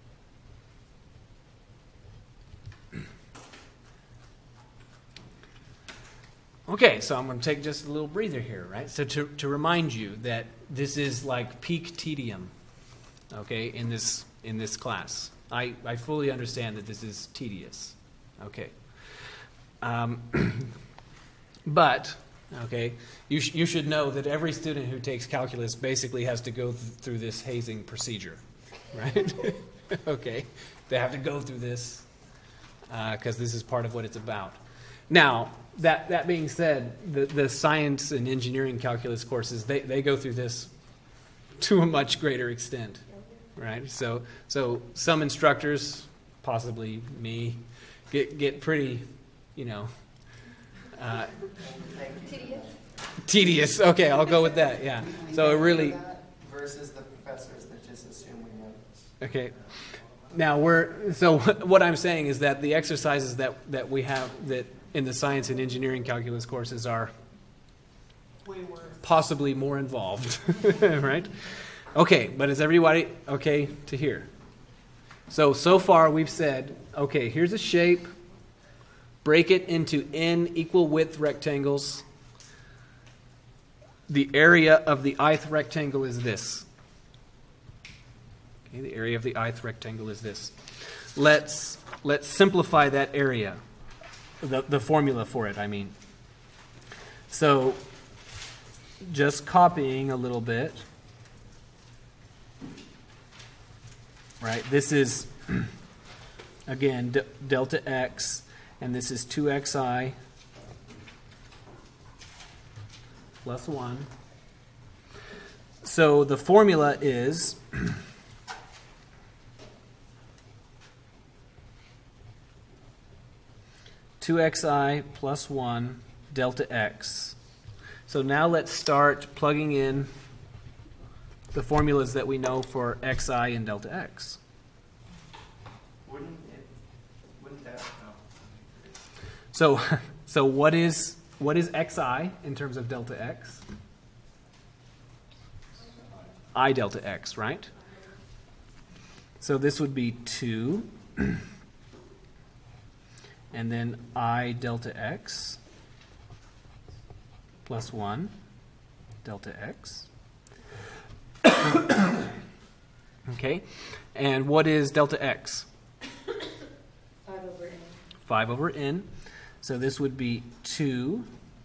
Speaker 1: Okay, so I'm going to take just a little breather here, right? So to, to remind you that this is like peak tedium, okay, in this in this class. I, I fully understand that this is tedious, okay. Um, but, okay, you, sh- you should know that every student who takes calculus basically has to go th- through this hazing procedure, right? Okay, they have to go through this because uh, this is part of what it's about. Now, that, that being said, the, the science and engineering calculus courses, they, they go through this to a much greater extent, right? So so some instructors, possibly me, get get pretty, you know, uh,
Speaker 2: Tedious.
Speaker 1: tedious. Okay, I'll go with that, yeah. So it really...
Speaker 5: Versus the professors that just assume we know this.
Speaker 1: Okay. Now, we're... So what I'm saying is that the exercises that, that we have that in the science and engineering calculus courses are
Speaker 3: Way worse.
Speaker 1: possibly more involved, right? Okay, but is everybody okay to hear? So, so far we've said, okay, here's a shape, break it into n equal width rectangles. The area of the ith rectangle is this. Okay, the area of the ith rectangle is this. Let's, let's simplify that area. The, the formula for it, I mean. So, just copying a little bit. Right, this is, again, d- delta x, and this is two xi plus one. So the formula is two xi plus one delta x. So now let's start plugging in the formulas that we know for xi and delta x.
Speaker 5: Wouldn't it, wouldn't that
Speaker 1: So, so what is what is xi in terms of delta x? I delta x, right? So this would be two, and then I delta x plus one delta x. Okay, and what is delta x?
Speaker 8: Five over n.
Speaker 1: five over n. So this would be two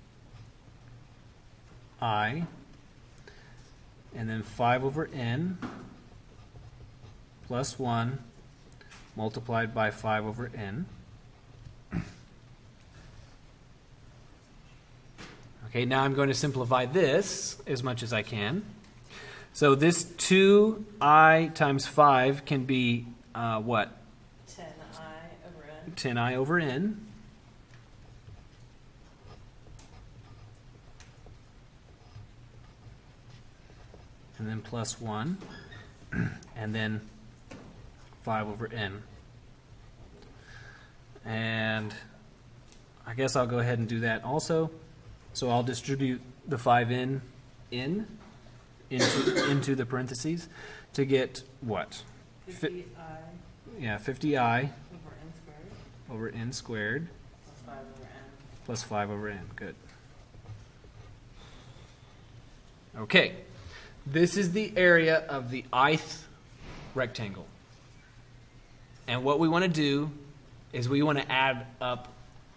Speaker 1: I, and then five over n plus one multiplied by five over n. Okay, now I'm going to simplify this as much as I can. So this two I times five can be uh, what?
Speaker 3: ten I over n.
Speaker 1: ten I over n. And then plus one. And then five over n. And I guess I'll go ahead and do that also. So I'll distribute the five n in into, into the parentheses to get what?
Speaker 3: fifty I
Speaker 1: Yeah, fifty I
Speaker 3: over n squared
Speaker 1: over n squared
Speaker 3: plus five over n.
Speaker 1: plus five over n. Good. Okay. This is the area of the ith rectangle. And what we want to do is we want to add up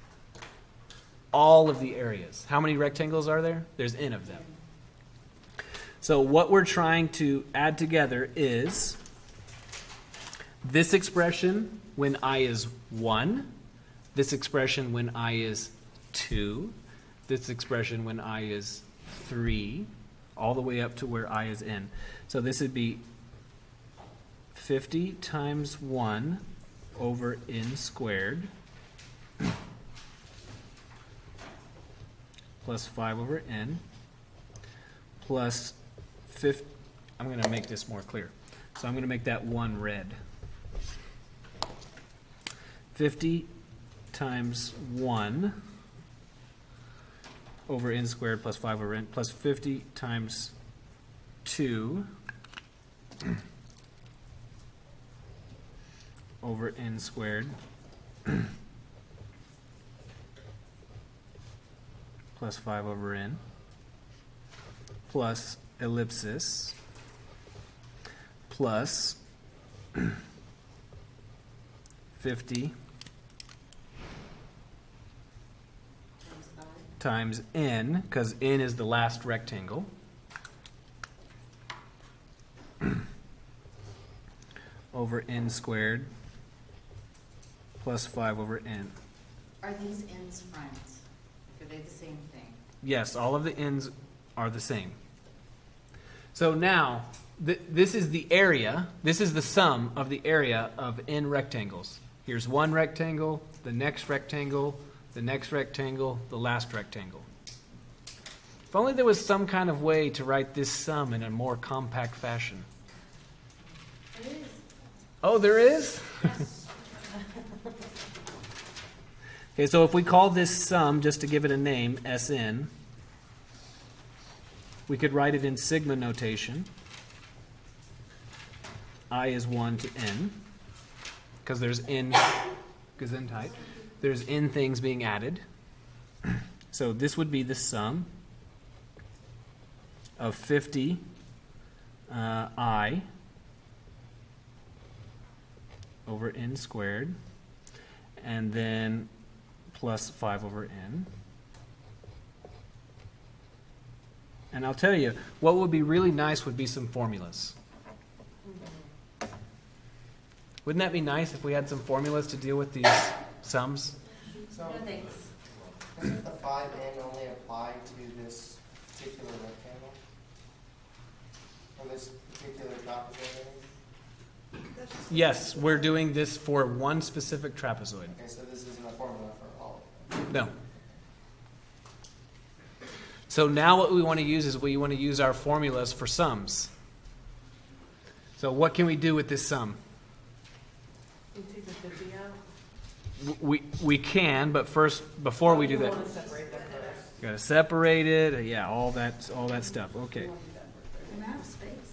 Speaker 1: all of the areas. How many rectangles are there? There's n of them. So what we're trying to add together is this expression when I is one, this expression when I is two, this expression when I is three, all the way up to where I is n. So this would be fifty times one over n squared plus five over n plus fifty. I'm going to make this more clear. So I'm going to make that one red. fifty times one over n squared plus five over n plus fifty times two over n squared plus five over n plus ellipsis plus fifty
Speaker 8: Times I.
Speaker 1: times n, because n is the last rectangle, over n squared plus five over n.
Speaker 8: Are these n's friends? Are they the same thing?
Speaker 1: Yes, all of the n's are the same. So now, th- this is the area, this is the sum of the area of n rectangles. Here's one rectangle, the next rectangle, the next rectangle, the last rectangle. If only there was some kind of way to write this sum in a more compact fashion.
Speaker 7: It is.
Speaker 1: Oh, there is? Okay, so if we call this sum, just to give it a name, S N, we could write it in sigma notation. I is one to n, because there's n, Gesundheit, there's n things being added. So this would be the sum of fifty uh, I over n squared, and then plus five over n. And I'll tell you, what would be really nice would be some formulas. Wouldn't that be nice if we had some formulas to deal with these sums?
Speaker 5: So,
Speaker 8: No thanks.
Speaker 5: doesn't the five n only apply to this particular rectangle? Or this particular trapezoid?
Speaker 2: That's just-
Speaker 1: Yes, we're doing this for one specific trapezoid.
Speaker 5: Okay, so this isn't a formula for all of them.
Speaker 1: No. So now what we want to use is we want to use our formulas for sums. So what can we do with this sum?
Speaker 3: You take the fifty out.
Speaker 1: we, we can, but first, before we do
Speaker 3: You
Speaker 1: that,
Speaker 3: wanna separate them first.
Speaker 1: gotta separate it, yeah, all that, all that stuff, okay.
Speaker 3: You wanna do that first, right?
Speaker 8: I'm out of space.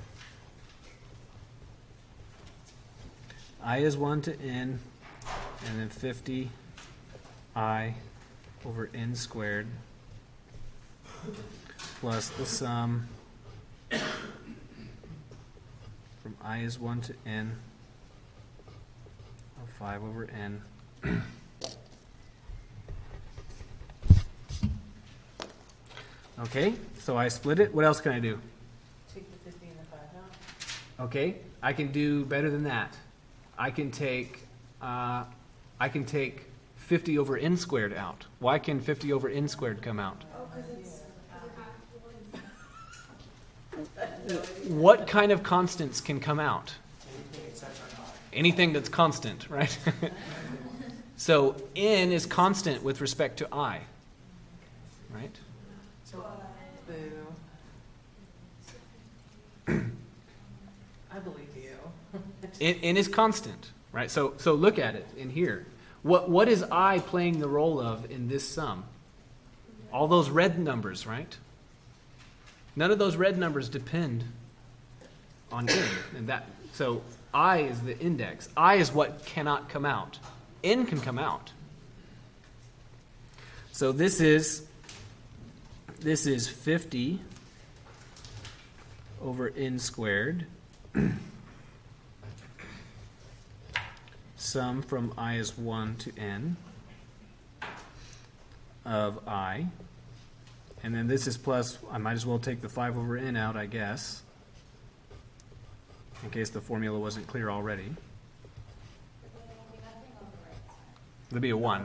Speaker 1: I is one to n, and then fifty I over n squared plus the sum from I is one to n of five over n. Okay, so I split it. What else can I do?
Speaker 3: Take the fifty and the five out.
Speaker 1: Okay, I can do better than that. I can take, uh, I can take fifty over n squared out. Why can fifty over n squared come out?
Speaker 2: Oh, because it's,
Speaker 1: What kind of constants can come out?
Speaker 5: Anything except for I.
Speaker 1: Anything that's constant, right? So n is constant with respect to I, right?
Speaker 3: So, boo. I believe you.
Speaker 1: N, n is constant, right? So, so look at it in here. What, what is I playing the role of in this sum? All those red numbers, right? None of those red numbers depend on n, and that. So I is the index. I is what cannot come out. N can come out. So this is this is fifty over n squared. Sum from I is one to n of I. And then this is plus, I might as well take the five over n out, I guess, in case the formula wasn't clear already. There'll be a one.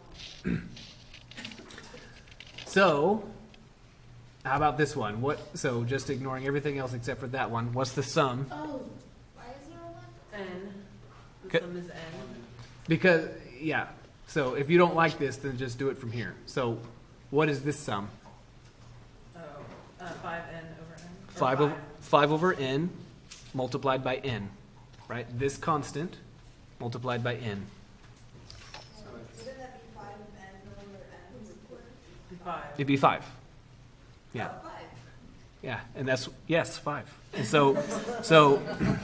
Speaker 1: So, how about this one? What? So just ignoring everything else except for that one, what's the sum?
Speaker 7: Oh, why is there a one?
Speaker 3: N. The
Speaker 1: Okay.
Speaker 3: sum is n.
Speaker 1: Because, yeah, so if you don't like this, then just do it from here. So what is this sum?
Speaker 3: Oh, uh, five n over n. Or
Speaker 1: five over, five over n multiplied by n, right? This constant multiplied by n.
Speaker 5: So it's,
Speaker 2: wouldn't that be five n over n squared?
Speaker 3: Five.
Speaker 1: It'd be five. Yeah,
Speaker 2: Oh, five.
Speaker 1: yeah, and that's, yes, five. And so, so,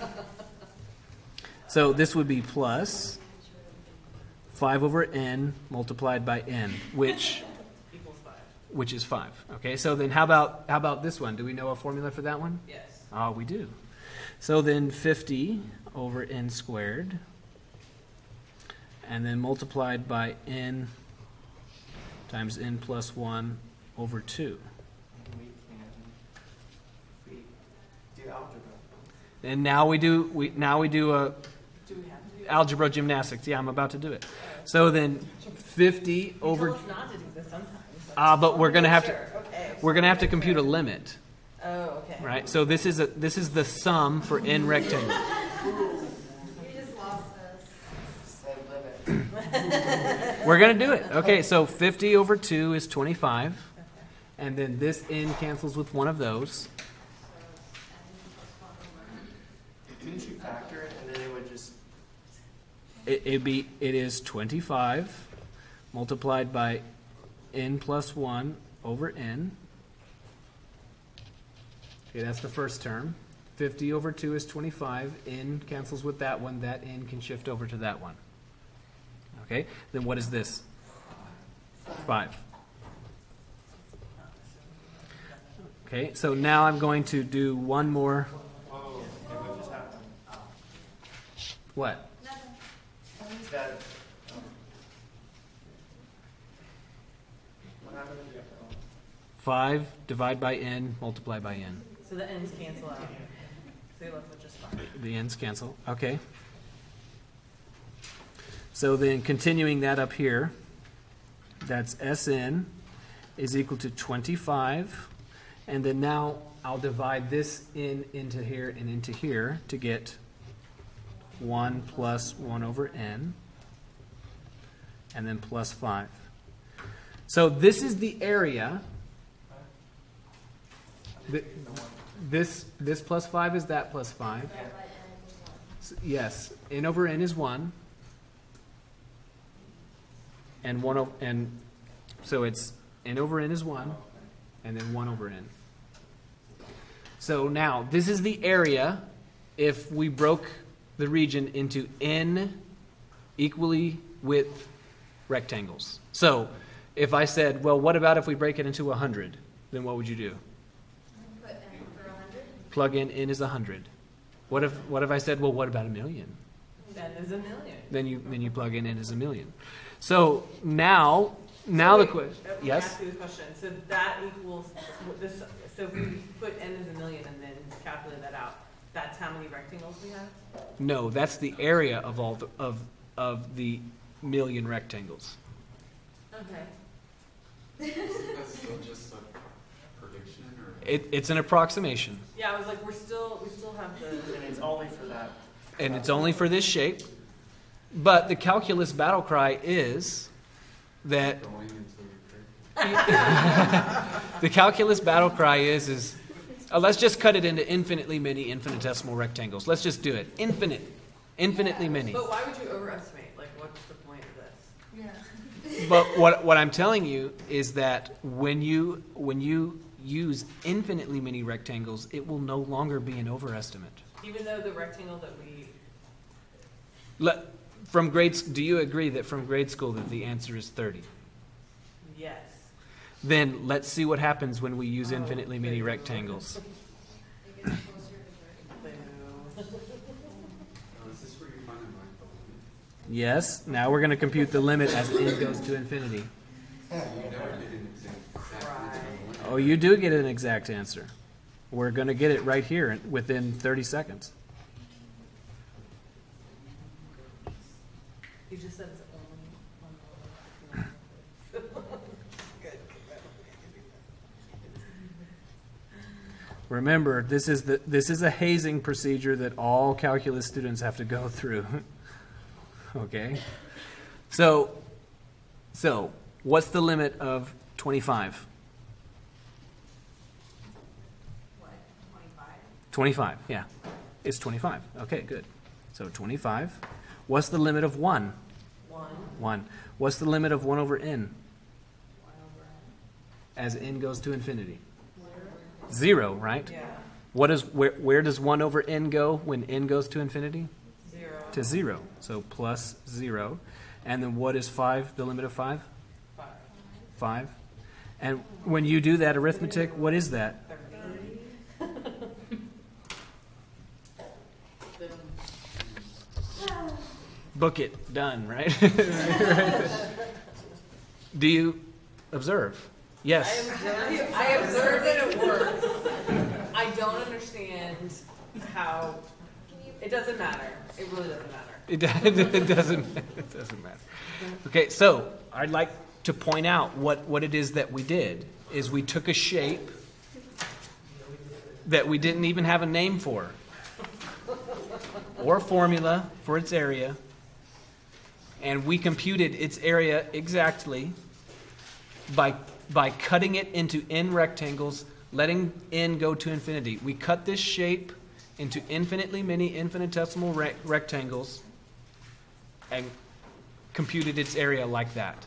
Speaker 1: so this would be plus five over n multiplied by n, which,
Speaker 3: Equals five.
Speaker 1: which is five. Okay, so then how about, how about this one? Do we know a formula for that one?
Speaker 3: Yes.
Speaker 1: Ah, we do. So then fifty over n squared, and then multiplied by n times n plus one over two.
Speaker 5: we can, we do algebra.
Speaker 1: And now we do we now we do a
Speaker 3: Do we have to do
Speaker 1: algebra gymnastics. Yeah, I'm about to do it. So then fifty
Speaker 3: Tell
Speaker 1: over
Speaker 3: us not to do this sometimes.
Speaker 1: ah, but we're gonna have to
Speaker 3: Sure, okay.
Speaker 1: we're gonna have to compute a limit,
Speaker 3: Oh, okay.
Speaker 1: right? So this is a this is the sum for n rectangles.
Speaker 2: You just lost us.
Speaker 5: Said limit.
Speaker 1: We're going to do it. Okay, so fifty over two is twenty-five.
Speaker 3: Okay.
Speaker 1: And then this n cancels with one of those.
Speaker 5: Didn't you factor it and then it would just,
Speaker 1: It, it'd be, it is twenty-five multiplied by n plus one over n. Okay, that's the first term. fifty over two is twenty-five. N cancels with that one. That n can shift over to that one. Okay, then what is this? five. Okay, so now I'm going to do one more.
Speaker 5: whoa, okay, what just happened?
Speaker 1: What?
Speaker 5: Is that, um, what happened to the other one?
Speaker 1: five divide by n, multiply by n.
Speaker 3: So the n's cancel out. So you're left with just five.
Speaker 1: The n's cancel. Okay. So then continuing that up here, that's Sn is equal to twenty-five. And then now I'll divide this in into here and into here to get one plus one over n. And then plus five. So this is the area. Th- This, this plus five is that plus five. S- Yes, n over n is one. and one o- and so it's n over n is one, and then one over n. So now this is the area if we broke the region into n equally width rectangles. So if I said, well, what about if we break it into one hundred? Then what would you do?
Speaker 2: Put N for a hundred?
Speaker 1: Plug in n is one hundred. What if what if I said, well, what about a million?
Speaker 3: Then there's a million.
Speaker 1: Then you then you plug in n is a million. So now now the
Speaker 3: Wait,
Speaker 1: question.
Speaker 3: let me
Speaker 1: Yes.
Speaker 3: ask you this question. So that equals this. So if we put n as a million and then calculate that out, that's how many rectangles we have.
Speaker 1: No, that's the area of all the, of of the million rectangles.
Speaker 3: Okay.
Speaker 6: That's still just a prediction, or?
Speaker 1: It, it's an approximation,
Speaker 3: Yeah, I was like, we're still we still have the.
Speaker 5: And it's only for that.
Speaker 1: and it's only for this shape. But the calculus battle cry is that
Speaker 6: Going until you break?
Speaker 1: the calculus battle cry is is uh, let's just cut it into infinitely many infinitesimal rectangles. Let's just do it. Infinite, infinitely many.
Speaker 3: But why would you overestimate? Like, what's the point of this?
Speaker 2: Yeah.
Speaker 1: But what what I'm telling you is that when you when you use infinitely many rectangles, it will no longer be an overestimate.
Speaker 3: Even though the rectangle that we
Speaker 1: Let, from grade, s- do you agree that from grade school that the answer is thirty?
Speaker 3: yes.
Speaker 1: Then let's see what happens when we use
Speaker 3: Oh,
Speaker 1: infinitely many
Speaker 3: boo.
Speaker 1: rectangles.
Speaker 2: It gets closer to thirty.
Speaker 3: Boo.
Speaker 6: Oh, is this where you find like the limit?
Speaker 1: Yes, now we're going to compute the limit as n goes to infinity.
Speaker 6: You never get an exact exact answer on the limit.
Speaker 1: Oh, you do get an exact answer. We're going to get it right here in- within thirty seconds.
Speaker 3: You just said it's only one more. Good.
Speaker 1: Remember, this is the this is a hazing procedure that all calculus students have to go through. Okay? So so what's the limit of twenty-five?
Speaker 2: What, twenty-five?
Speaker 1: twenty-five, yeah. It's twenty-five. Okay, good. So twenty-five. What's the limit of one?
Speaker 3: One.
Speaker 1: one. What's the limit of one over n
Speaker 3: One over
Speaker 1: as n goes to infinity? Zero, right?
Speaker 3: Yeah.
Speaker 1: What is where where does one over n go when n goes to infinity?
Speaker 3: Zero.
Speaker 1: To zero. So plus zero. And then what is five, the limit of five?
Speaker 3: Five.
Speaker 1: Five. And when you do that arithmetic, what is that?
Speaker 3: Thirty.
Speaker 1: Book it. Done, right? Do you observe?
Speaker 3: I
Speaker 1: Yes.
Speaker 3: observed, I observed that it works. I don't understand how, it doesn't matter. It really doesn't matter.
Speaker 1: It do- it doesn't, it doesn't matter. Okay, so I'd like to point out what, what it is that we did, is we took a shape that we didn't even have a name for, or a formula for its area, and we computed its area exactly by, by cutting it into n rectangles, letting n go to infinity. We cut this shape into infinitely many infinitesimal rec- rectangles and computed its area like that.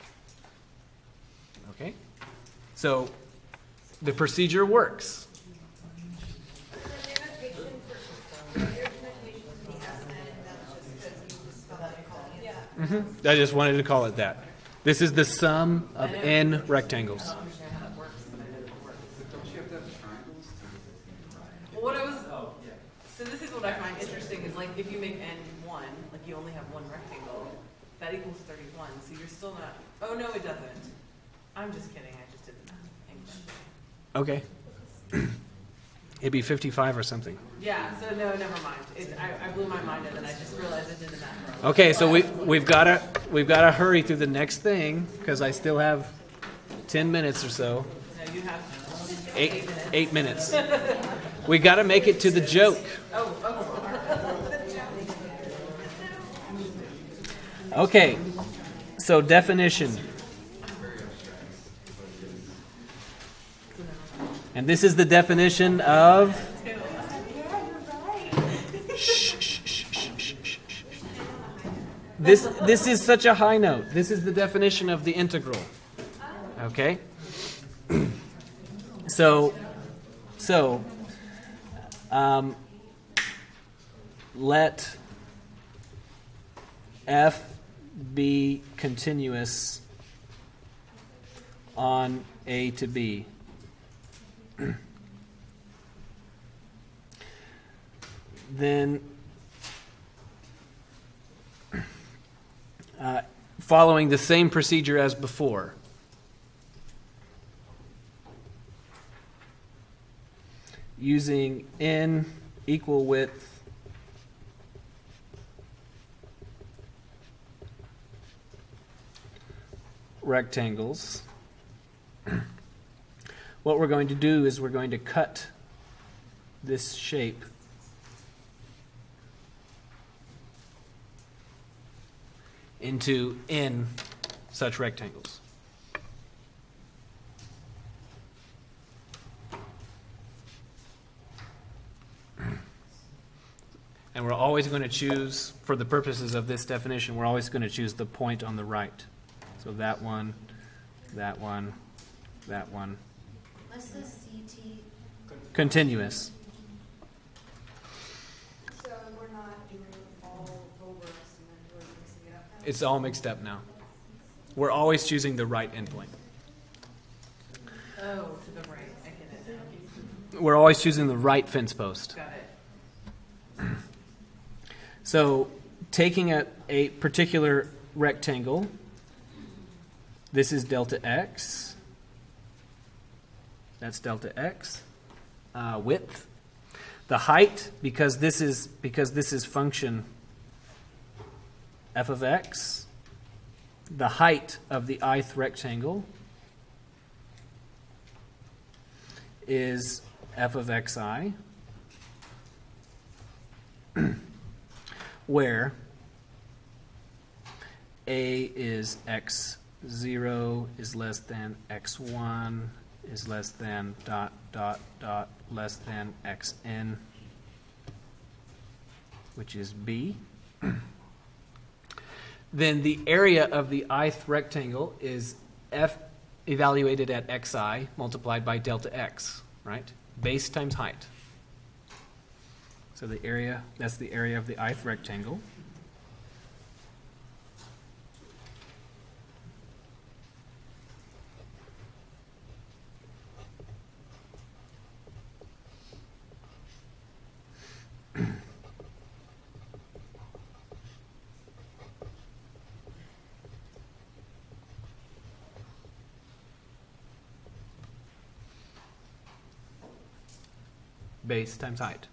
Speaker 1: Okay? So the procedure works.
Speaker 2: The notation for, your notation for the S N, that's just because you just felt like calling it that.
Speaker 1: I just wanted to call it that. This is the sum of n rectangles.
Speaker 3: I don't understand how that works, but I know it works.
Speaker 6: But don't you have to have triangles to?
Speaker 3: Well, what I was, so this is what I find interesting is like if you make n one, like you only have one rectangle, that equals thirty-one. So you're still not. Oh no, it doesn't. I'm just kidding. I just did the math. English.
Speaker 1: Okay. It'd be fifty-five or something.
Speaker 3: Yeah. So no, never mind. It, I, I blew my mind and then I just realized I did the math wrong.
Speaker 1: Okay, so we we've got to we've got to hurry through the next thing because I still have ten minutes or so.
Speaker 3: No, you have
Speaker 1: Eight eight minutes. We got to make it to the joke.
Speaker 3: Oh, oh.
Speaker 1: Okay. So definition. And this is the definition of Shh, shh, shh, shh, shh, shh, shh. this this is such a high note. This is the definition of the integral. Okay? So, so um, let f be continuous on A to B. Then, uh, following the same procedure as before, using n equal width rectangles, what we're going to do is we're going to cut this shape into n such rectangles. And we're always going to choose, for the purposes of this definition, we're always going to choose the point on the right. So that one, that one, that one.
Speaker 8: What's the C T?
Speaker 1: Continuous.
Speaker 2: So we're not doing all over us and then we're mixing it up now?
Speaker 1: It's all mixed up now. We're always choosing the right endpoint.
Speaker 3: Oh, to the right. I get it now.
Speaker 1: We're always choosing the right fence post.
Speaker 3: Got it.
Speaker 1: So taking a, a particular rectangle, this is delta x. That's delta x. Uh, width. The height, because this is because this is function f of x, the height of the ith rectangle is f of xi, where a is x zero is less than x one is less than dot dot dot less than xn, which is b. Then the area of the ith rectangle is f evaluated at xi multiplied by delta x, right? Base times height. So the area, that's the area of the ith rectangle. Base times height.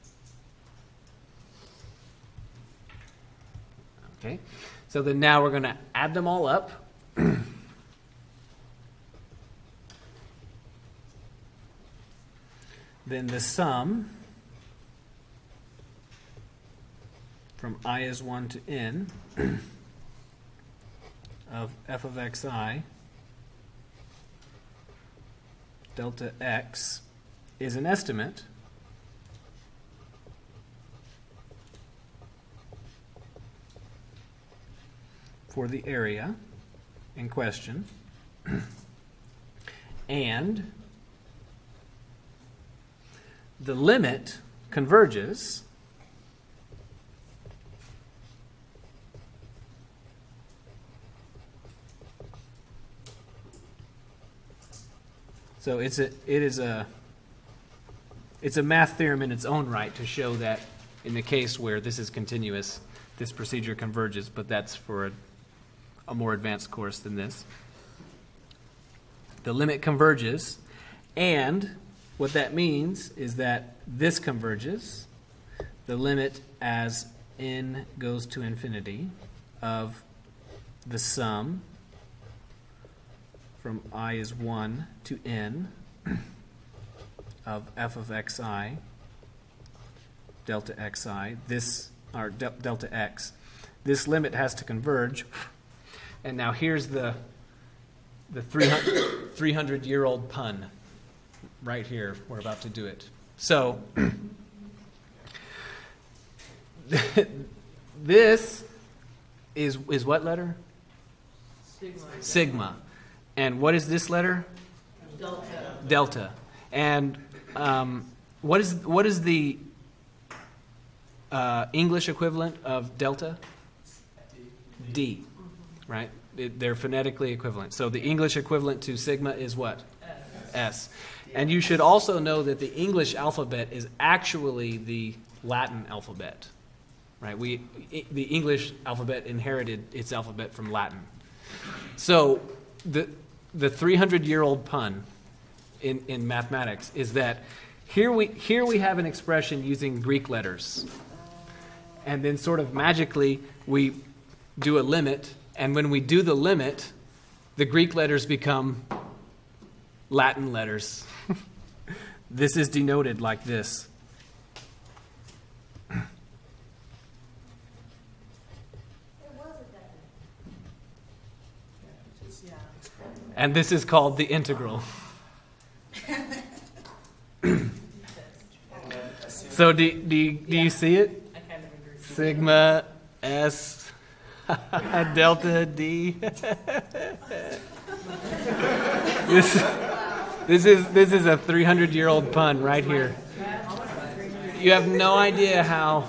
Speaker 1: Okay, so then now we're going to add them all up. Then the sum from I is one to n of f of xi delta x is an estimate for the area in question, and the limit converges so it's a it is a it's a math theorem in its own right to show that in the case where this is continuous, this procedure converges, but that's for a a more advanced course than this. The limit converges, and what that means is that this converges, the limit as n goes to infinity of the sum from I is one to n of f of xi delta xi, this, or de- delta x. This limit has to converge. And now here's the the three hundred year old pun right here. We're about to do it. So this is is what letter?
Speaker 3: Sigma.
Speaker 1: Sigma. And what is this letter?
Speaker 3: Delta.
Speaker 1: Delta. And um, what is what is the uh, English equivalent of delta? D. Right? It- they're phonetically equivalent. So the English equivalent to sigma is what? S. And you should also know that the English alphabet is actually the Latin alphabet. Right? We I- the English alphabet inherited its alphabet from Latin. So the the three hundred year old pun in, in mathematics is that here we here we have an expression using Greek letters. And then sort of magically we do a limit, and when we do the limit, the Greek letters become Latin letters. This is denoted like this.
Speaker 7: It wasn't that.
Speaker 3: Yeah.
Speaker 1: And this is called the integral. So do, do, you, do you see it?
Speaker 3: I kind of agree.
Speaker 1: Sigma S delta D. this, this is this is a three hundred year old pun right here. You have no idea how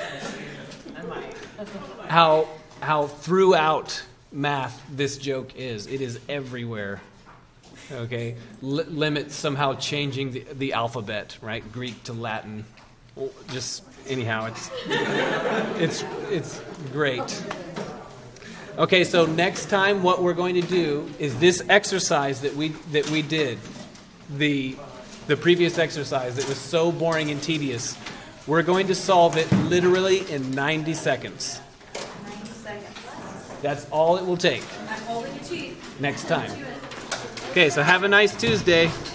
Speaker 1: how how throughout math this joke is. It is everywhere. Okay, L- limit somehow changing the, the alphabet, right? Greek to Latin. Well, just anyhow, it's it's it's great. Okay, so next time what we're going to do is this exercise that we that we did, the the previous exercise that was so boring and tedious. We're going to solve it literally in ninety seconds.
Speaker 2: ninety seconds.
Speaker 1: That's all it will take
Speaker 2: I'm holding a cheat.
Speaker 1: next time. Okay, so have a nice Tuesday.